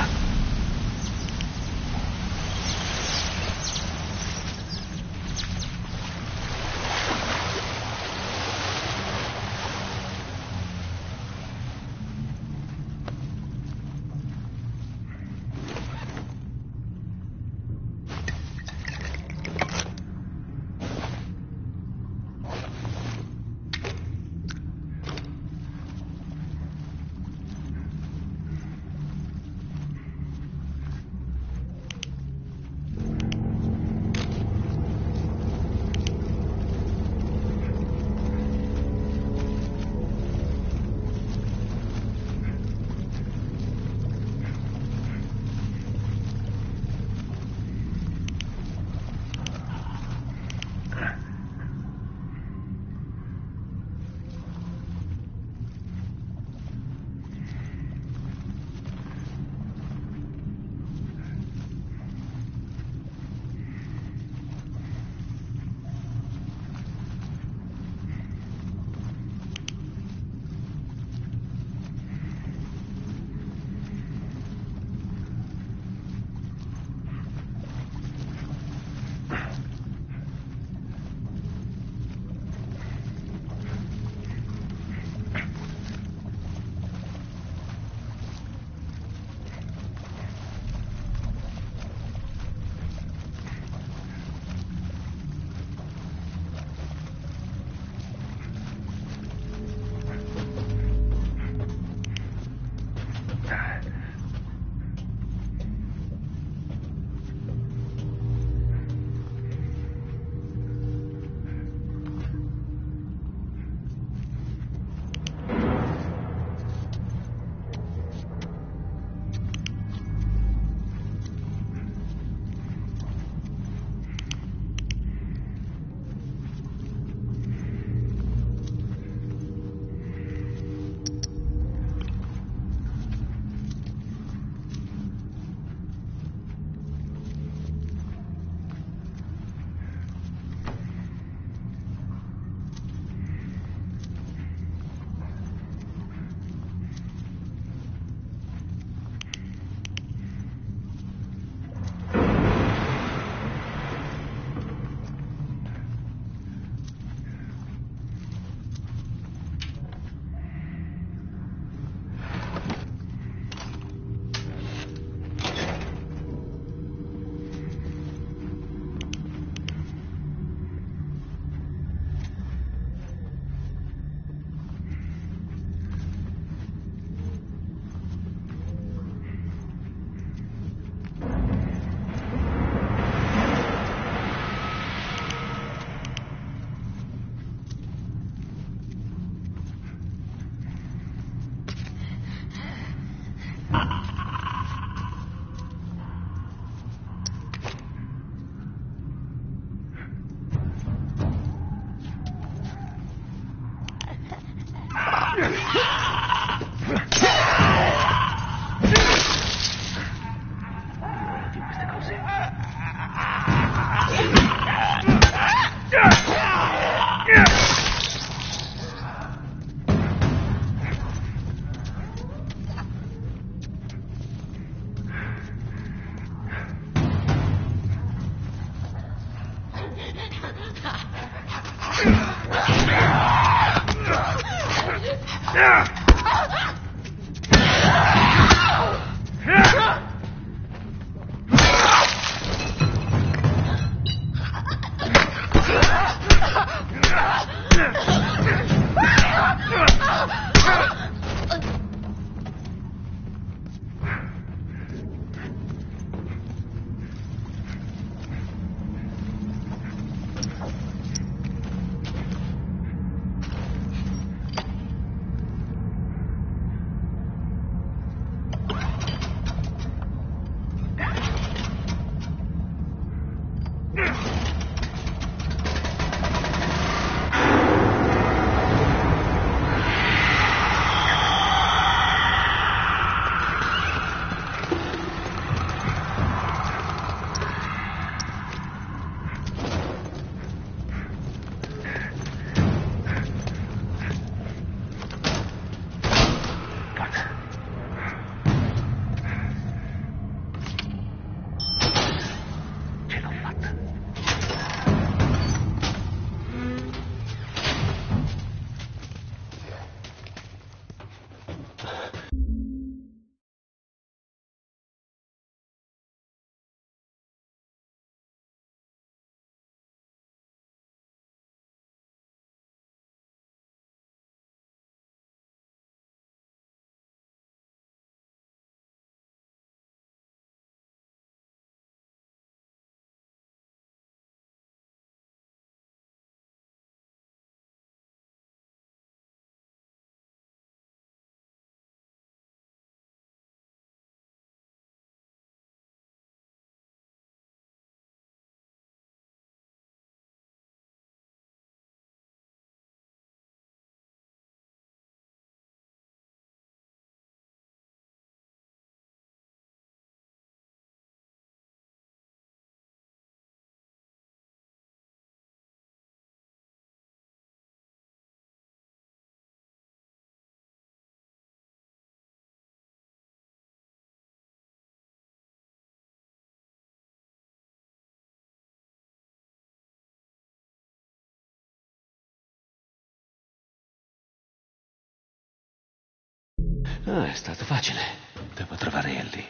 Ah, è stato facile. Devo trovare Ellie.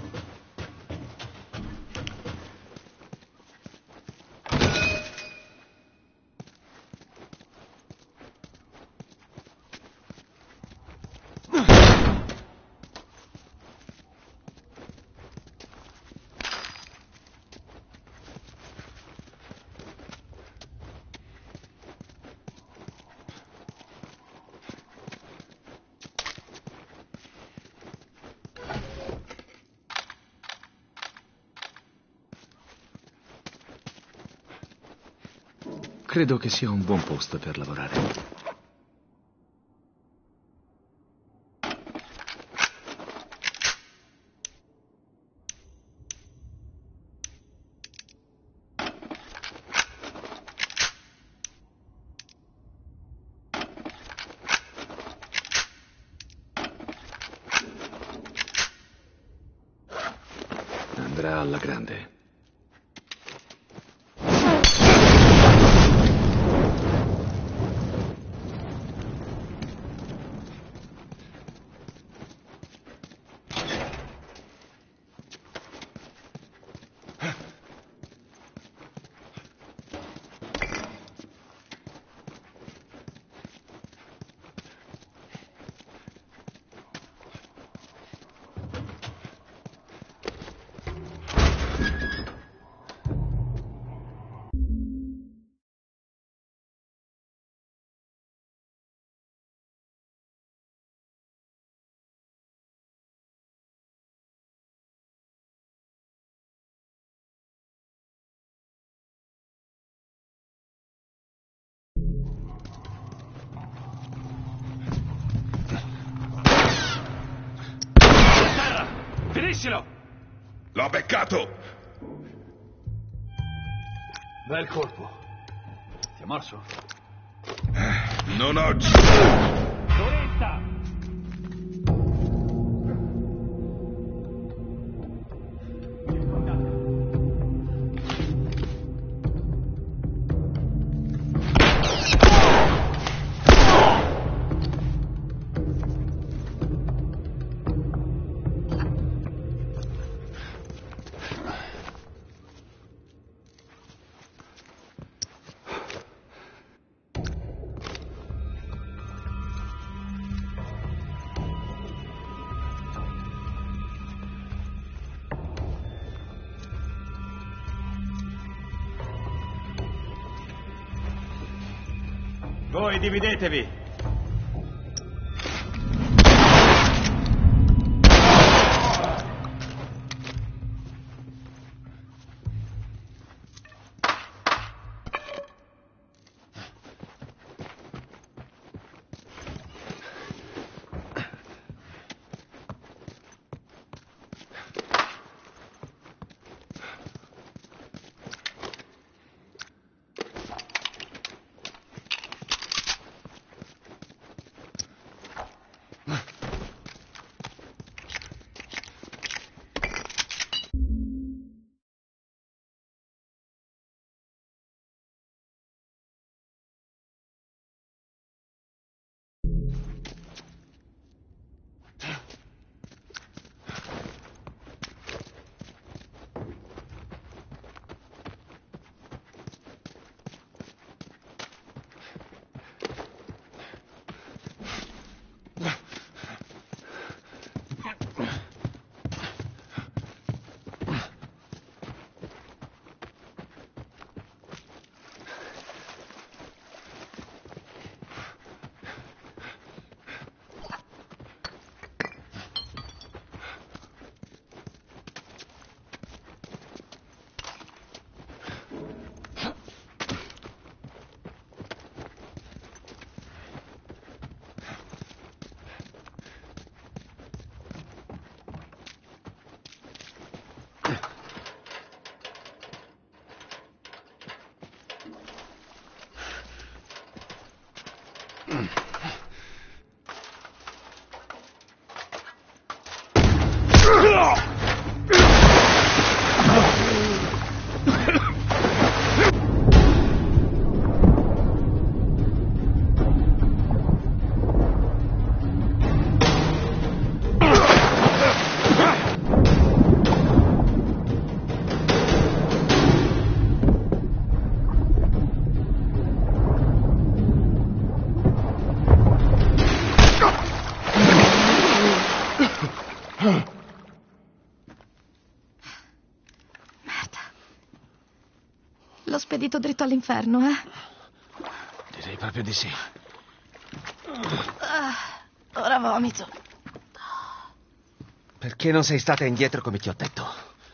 Credo che sia un buon posto per lavorare. Andrà alla grande. Finiscilo! L'ho beccato! Bel colpo. Ti ha morso? Non oggi! Doretta! Voi dividetevi. Merda. L'ho spedito dritto all'inferno, eh? Direi proprio di sì. Ora vomito. Perché non sei stata indietro come ti ho detto?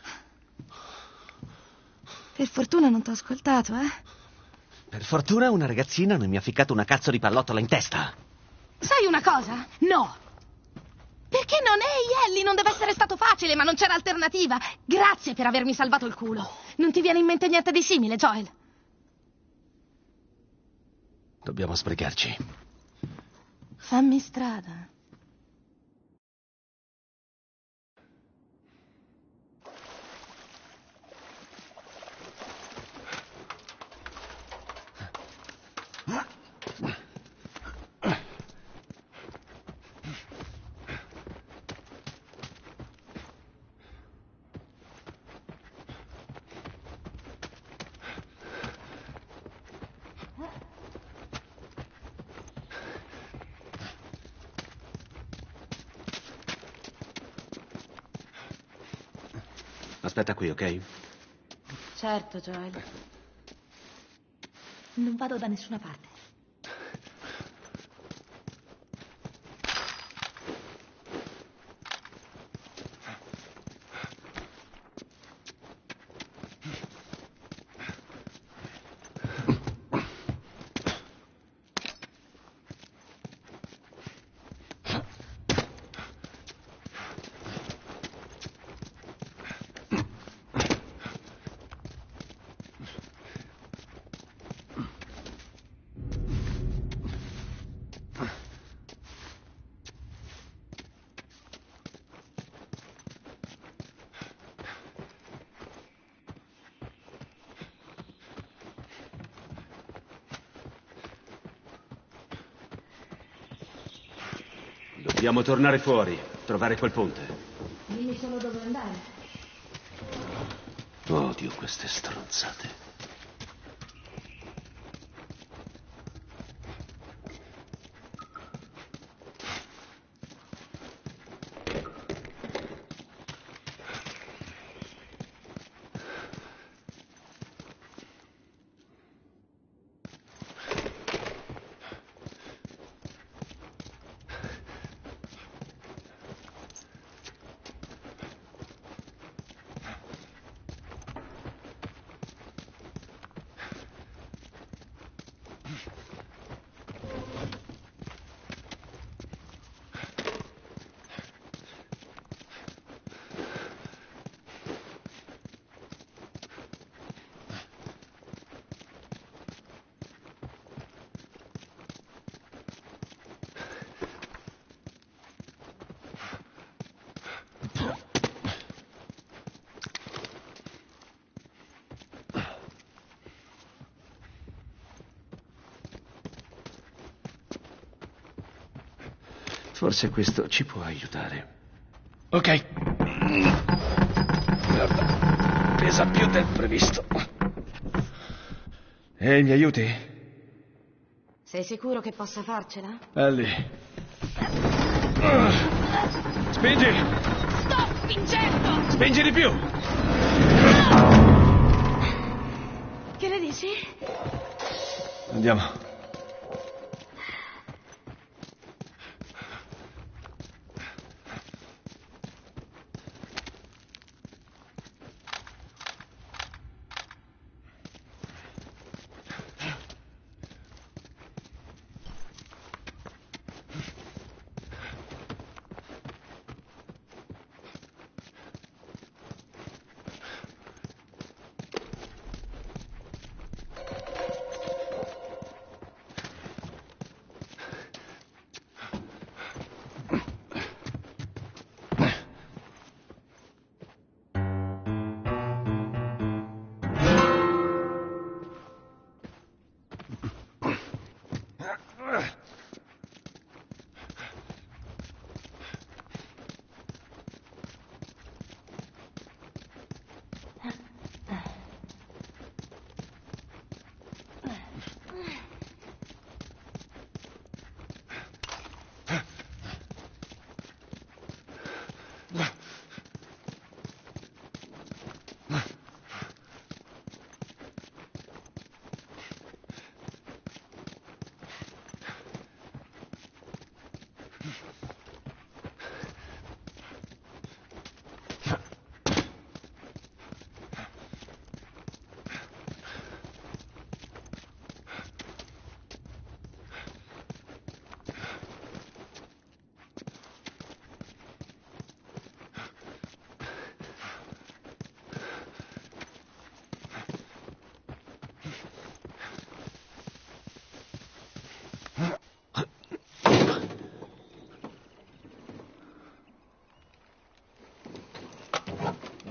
Per fortuna non t'ho ascoltato, eh? Per fortuna una ragazzina non mi ha ficcato una cazzo di pallottola in testa. Sai una cosa? No! Perché non è Ellie, non deve essere stato facile, ma non c'era alternativa. Grazie per avermi salvato il culo. Non ti viene in mente niente di simile, Joel? Dobbiamo sbrigarci. Fammi strada. Aspetta qui, ok? Certo, Joel. Non vado da nessuna parte. Dobbiamo tornare fuori, trovare quel ponte. Dimmi solo dove andare. Odio queste stronzate. Forse questo ci può aiutare. Ok. Guarda, pesa più del previsto. Ehi, mi aiuti? Sei sicuro che possa farcela? Ellie. Spingi! Sto spingendo! Spingi di più! Che ne dici? Andiamo.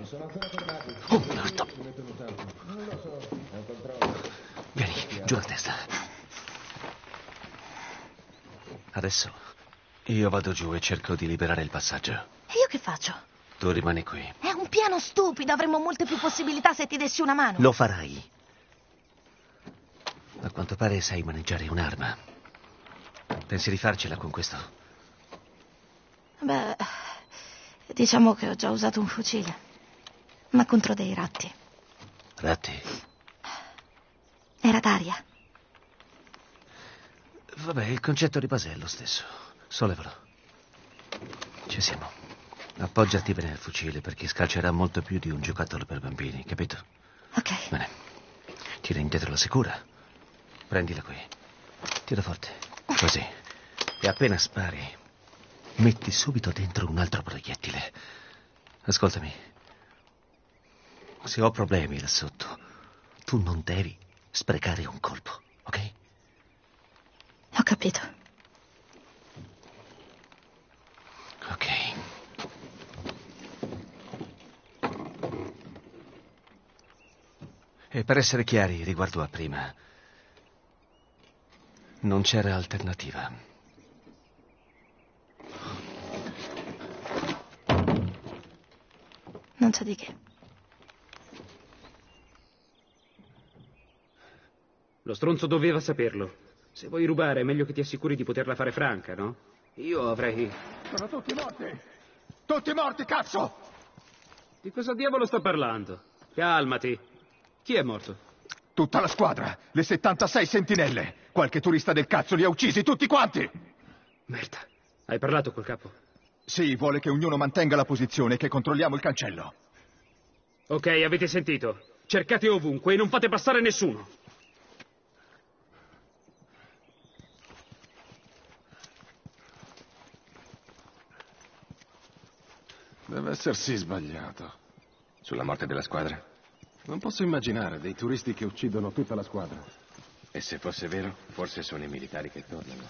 Oh, merda. Vieni, giù la testa. Adesso io vado giù e cerco di liberare il passaggio. E io che faccio? Tu rimani qui. È un piano stupido, avremmo molte più possibilità se ti dessi una mano. Lo farai. A quanto pare sai maneggiare un'arma. Pensi di farcela con questo? Beh, diciamo che ho già usato un fucile, ma contro dei ratti. Ratti? Era d'aria. Vabbè, il concetto di base è lo stesso. Sollevalo. Ci siamo. Appoggiati bene al fucile perché scalcerà molto più di un giocattolo per bambini, capito? Ok. Bene. Tira indietro la sicura. Prendila qui. Tira forte. Così. E appena spari, metti subito dentro un altro proiettile. Ascoltami. Se ho problemi là sotto, tu non devi sprecare un colpo, ok? Ho capito. Ok. E per essere chiari riguardo a prima, non c'era alternativa. Non c'è di che. Lo stronzo doveva saperlo. Se vuoi rubare è meglio che ti assicuri di poterla fare franca, no? Io avrei... Sono tutti morti! Tutti morti, cazzo! Di cosa diavolo sta parlando? Calmati. Chi è morto? Tutta la squadra, le 76 sentinelle. Qualche turista del cazzo li ha uccisi tutti quanti! Merda. Hai parlato col capo? Sì, vuole che ognuno mantenga la posizione e che controlliamo il cancello. Ok, avete sentito. Cercate ovunque e non fate passare nessuno. Deve essersi sbagliato. Sulla morte della squadra? Non posso immaginare dei turisti che uccidono tutta la squadra. E se fosse vero, forse sono i militari che tornano.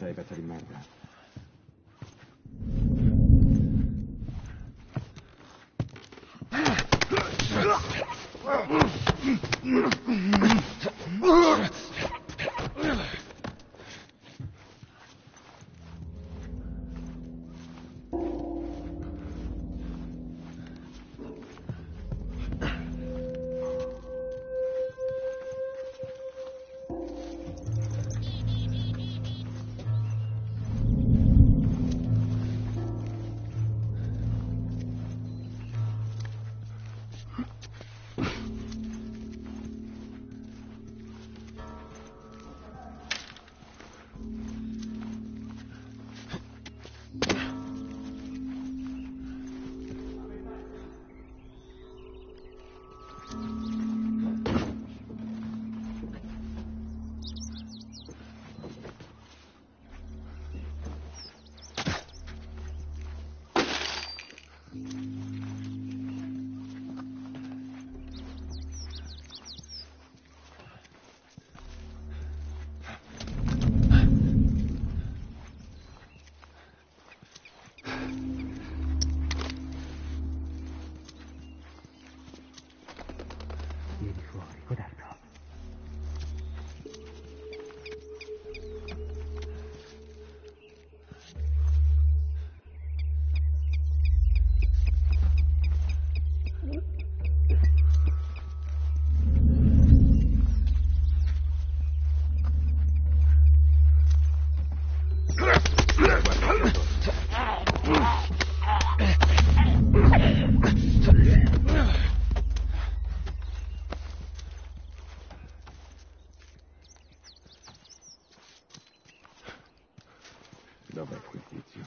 sei, pezzo di merda? Dov'è quel tizio?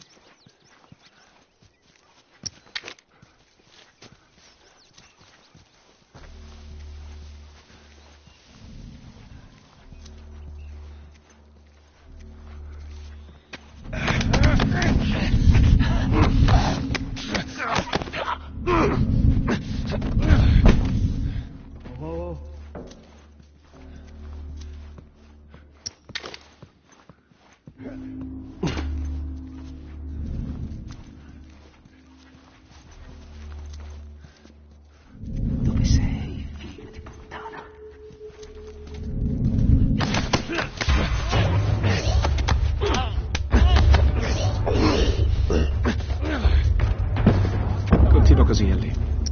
Così è lì.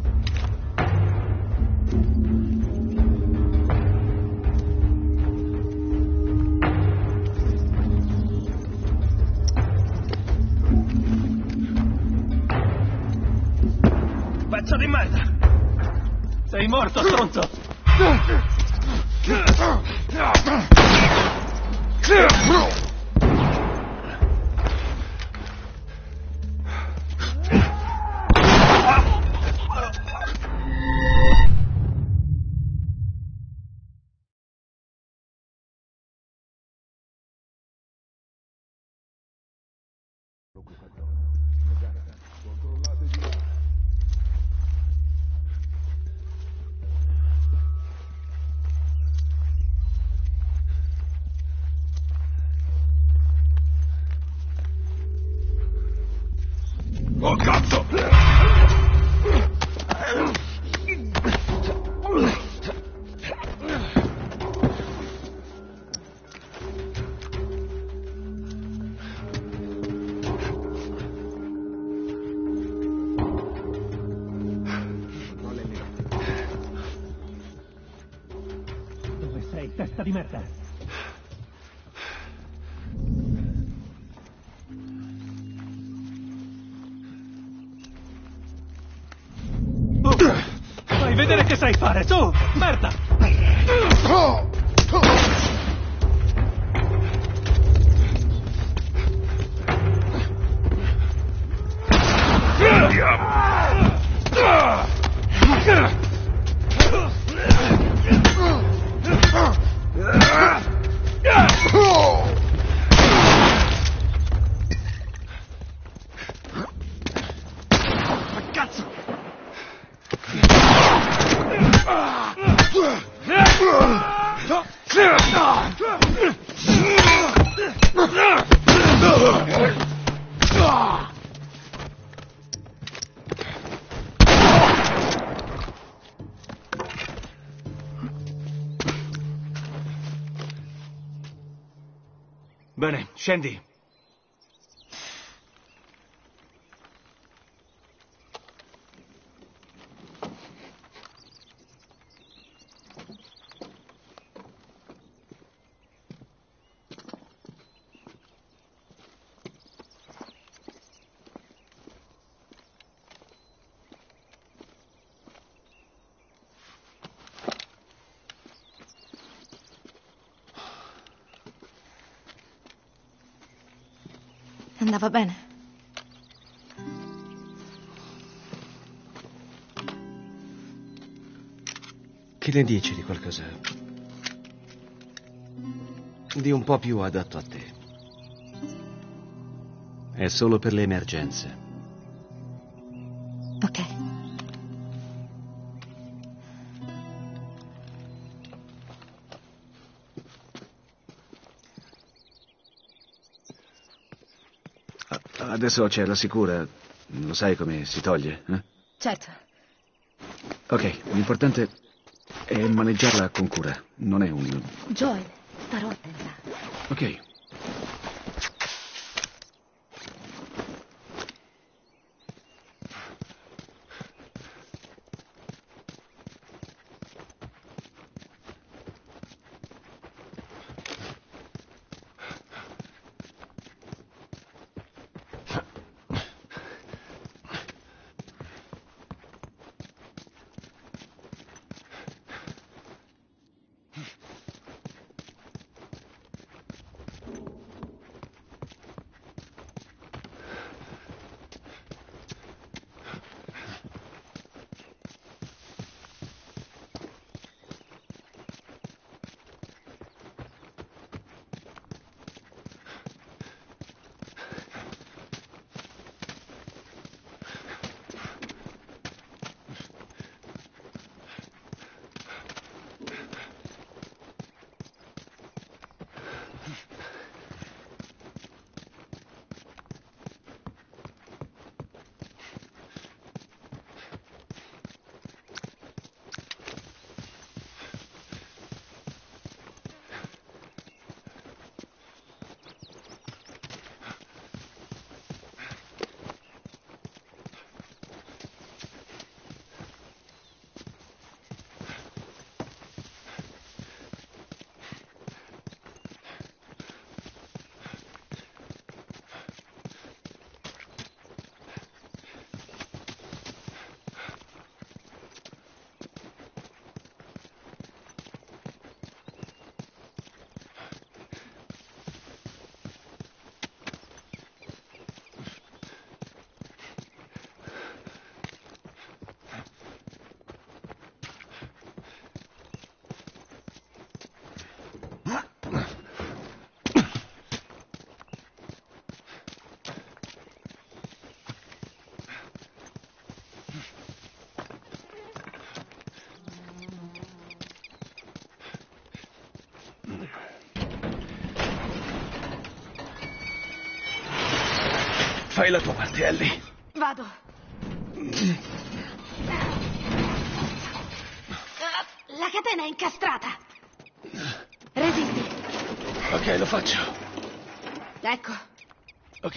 Pezzo di merda! Sei morto, stronzo! Oh, cazzo! Dove sei, testa di merda? Fai vedere che sai fare, su! Merda! Cazzo! Dai, scendi. Andava bene. Che ne dici di qualcosa di un po' più adatto a te? È solo per le emergenze. Ok. Adesso c'è la sicura. Lo sai come si toglie, eh? Certo. Ok, l'importante è maneggiarla con cura. Non è un... Joel, starò attenta. Ok. Fai la tua parte, Ellie. Vado. La catena è incastrata. Resisti. Ok, lo faccio. Ecco. Ok.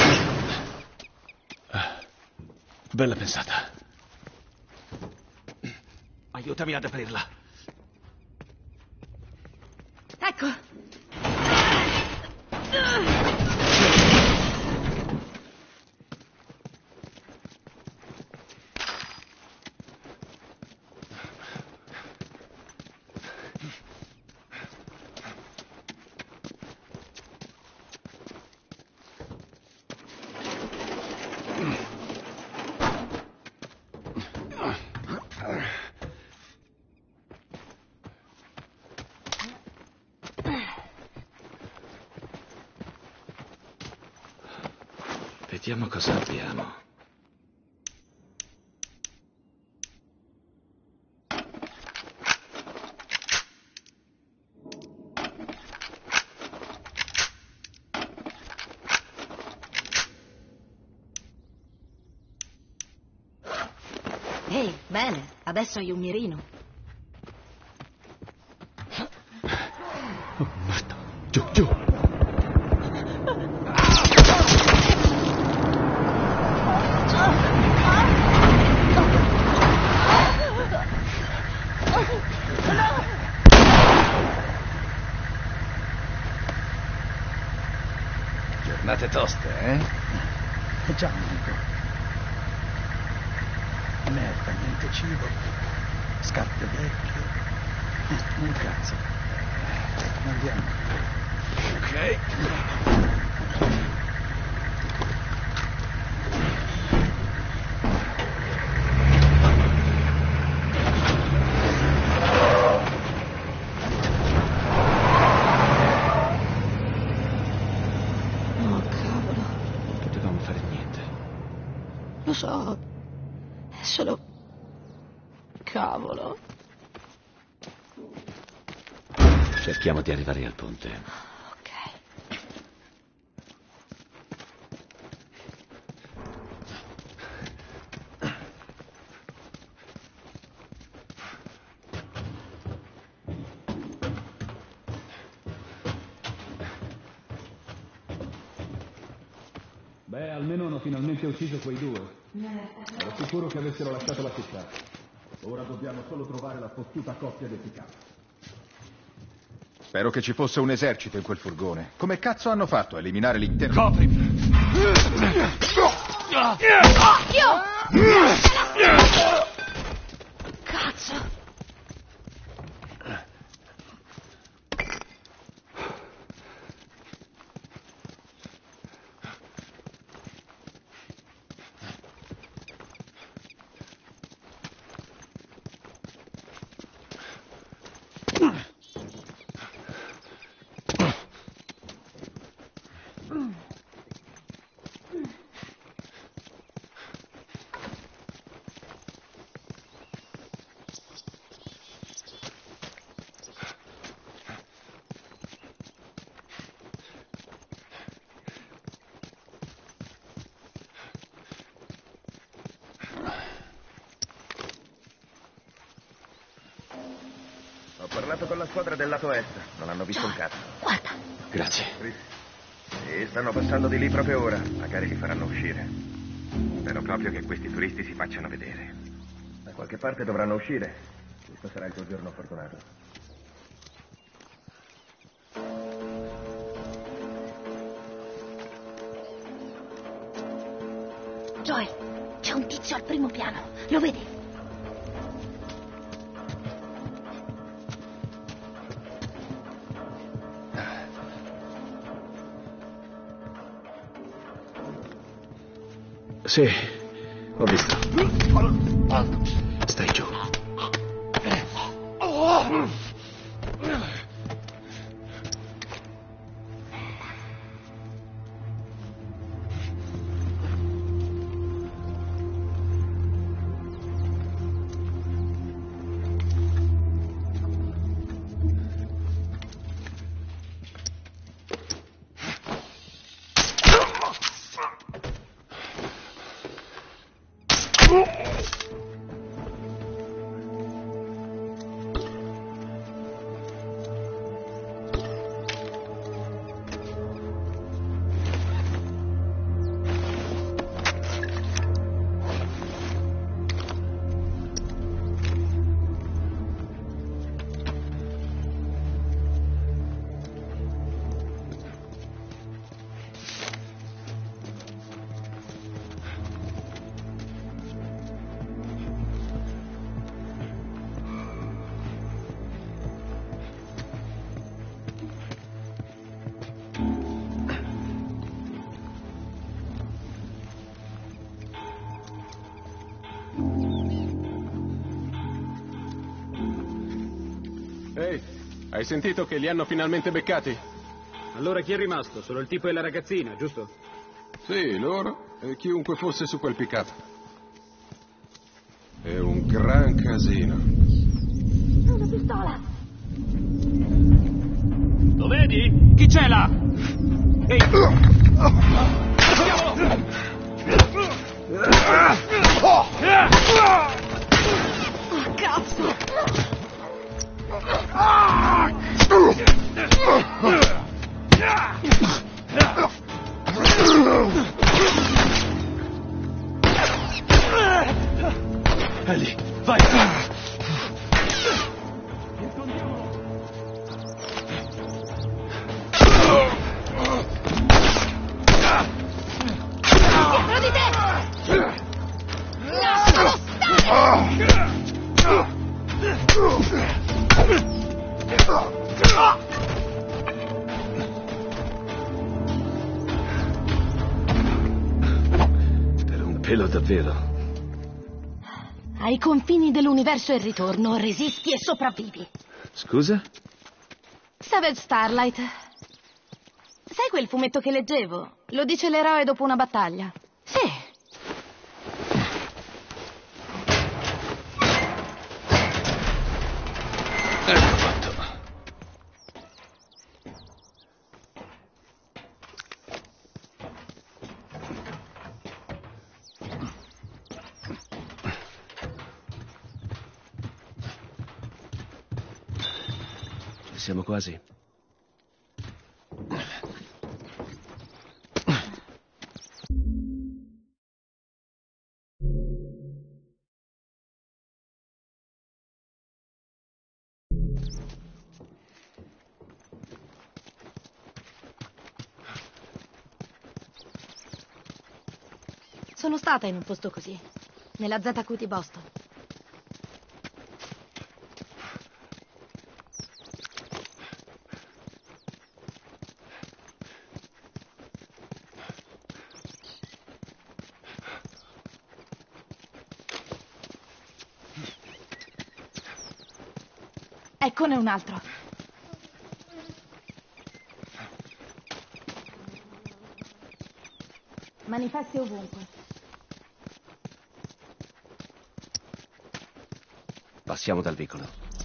Bella pensata. Aiutami ad aprirla. Ecco. Vediamo cosa abbiamo. Ehi, bene, adesso hai un mirino. Oh, merda. Giù, giù. Giornate toste, eh? Già, amico. Merda, niente cibo. Scarpe vecchie. Un cazzo. Andiamo. Ok. Lo so, è solo... cavolo. Cerchiamo di arrivare al ponte. Ok. Beh, almeno hanno finalmente ucciso quei due. Ero sicuro che avessero lasciato la città. Ora dobbiamo solo trovare la fottuta coppia del piccato. Spero che ci fosse un esercito in quel furgone. Come cazzo hanno fatto a eliminare l'intero... Coprimi! Cazzo! Ho parlato con la squadra del lato est. Non hanno visto un cazzo. Guarda. Grazie. Sì, stanno passando di lì proprio ora. Magari li faranno uscire. Spero proprio che questi turisti si facciano vedere. Da qualche parte dovranno uscire. Questo sarà il tuo giorno fortunato. Joel, c'è un tizio al primo piano. Lo vedi? Sì, ho visto. Stai giù. Ehi, hai sentito che li hanno finalmente beccati? Allora chi è rimasto? Solo il tipo e la ragazzina, giusto? Sì, loro e chiunque fosse su quel piccato. È un gran casino. È una pistola! Lo vedi? Chi c'è là? Ehi! Oh, cazzo! Ellie, vai! pelo davvero. Ai confini dell'universo e il ritorno, resisti e sopravvivi. Scusa? Savage Starlight. Sai quel fumetto che leggevo? Lo dice l'eroe dopo una battaglia. Sì. Ecco fatto. Ci siamo quasi. Sono stata in un posto così, nella ZQ di Boston. Eccone un altro. Manifesti ovunque. Passiamo dal vicolo.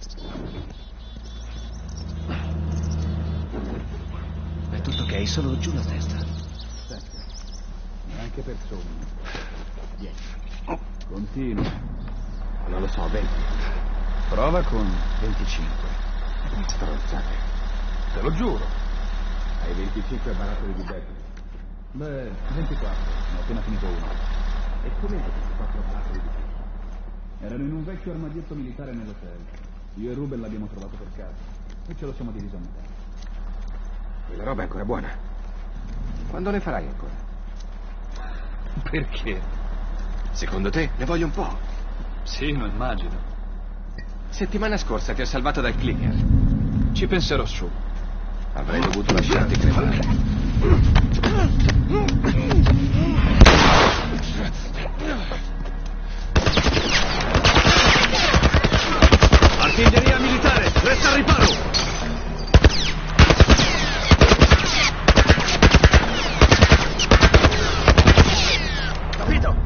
È tutto ok, solo giù la testa. Aspetta, neanche persone. 10. Continua. Non lo so, 20. Prova con 25. Stronzate. Te lo giuro. Hai 25 barattoli di becco? Beh, 24. Ne ho appena finito uno. E com'è 24 barattoli di becco? Erano in un vecchio armadietto militare nell'hotel. Io e Ruben l'abbiamo trovato per caso e ce lo siamo diviso a metà. Quella roba è ancora buona. Quando ne farai ancora? Perché? Secondo te? Ne voglio un po'. Sì, lo immagino. Settimana scorsa ti ho salvato dal clicker. Ci penserò su. Avrei dovuto lasciarti crepare. Artiglieria militare, resta al riparo! Capito?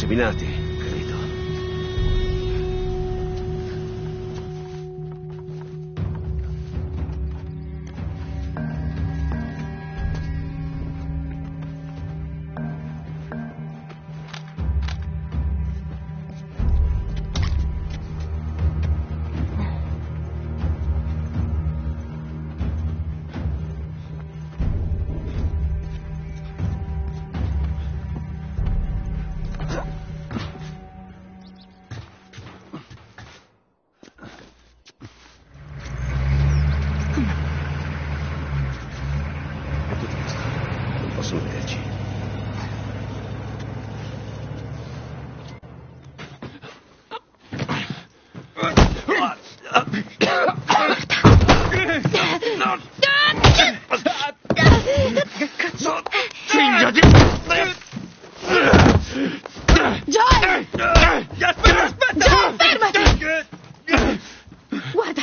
seminati, credo. Possono vederci. Che cazzo? Cingiati! Joel! Aspetta! Joel, fermati! Guarda,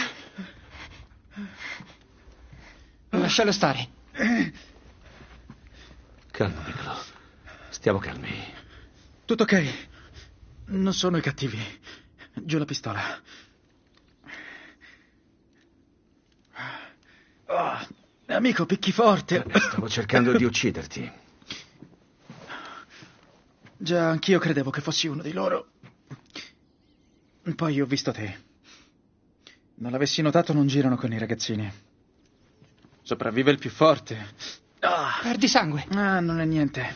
Lascialo stare. Calma, piccolo. Stiamo calmi. Tutto ok. Non sono i cattivi. Giù la pistola. Oh, amico, picchi forte. Stavo cercando di ucciderti. Già, anch'io credevo che fossi uno di loro. Poi ho visto te. Non l'avessi notato, non girano con i ragazzini. Sopravvive il più forte. Perdi sangue. Ah, non è niente.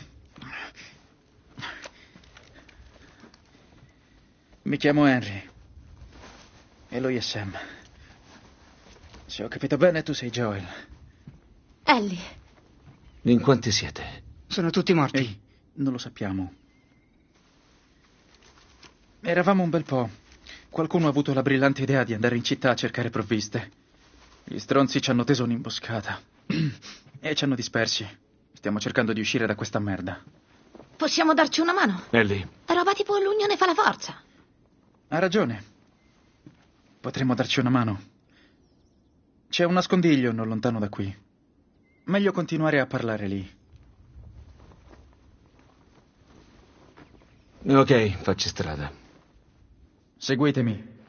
Mi chiamo Henry. E lui è Sam. Se ho capito bene, tu sei Joel. Ellie. In quanti siete? Sono tutti morti. Ehi, non lo sappiamo. Eravamo un bel po'. Qualcuno ha avuto la brillante idea di andare in città a cercare provviste. Gli stronzi ci hanno teso un'imboscata. E ci hanno dispersi. Stiamo cercando di uscire da questa merda. Possiamo darci una mano? Ellie, Roba tipo l'unione fa la forza. Ha ragione. Potremmo darci una mano. C'è un nascondiglio non lontano da qui. Meglio continuare a parlare lì. ok, facci strada. Seguitemi.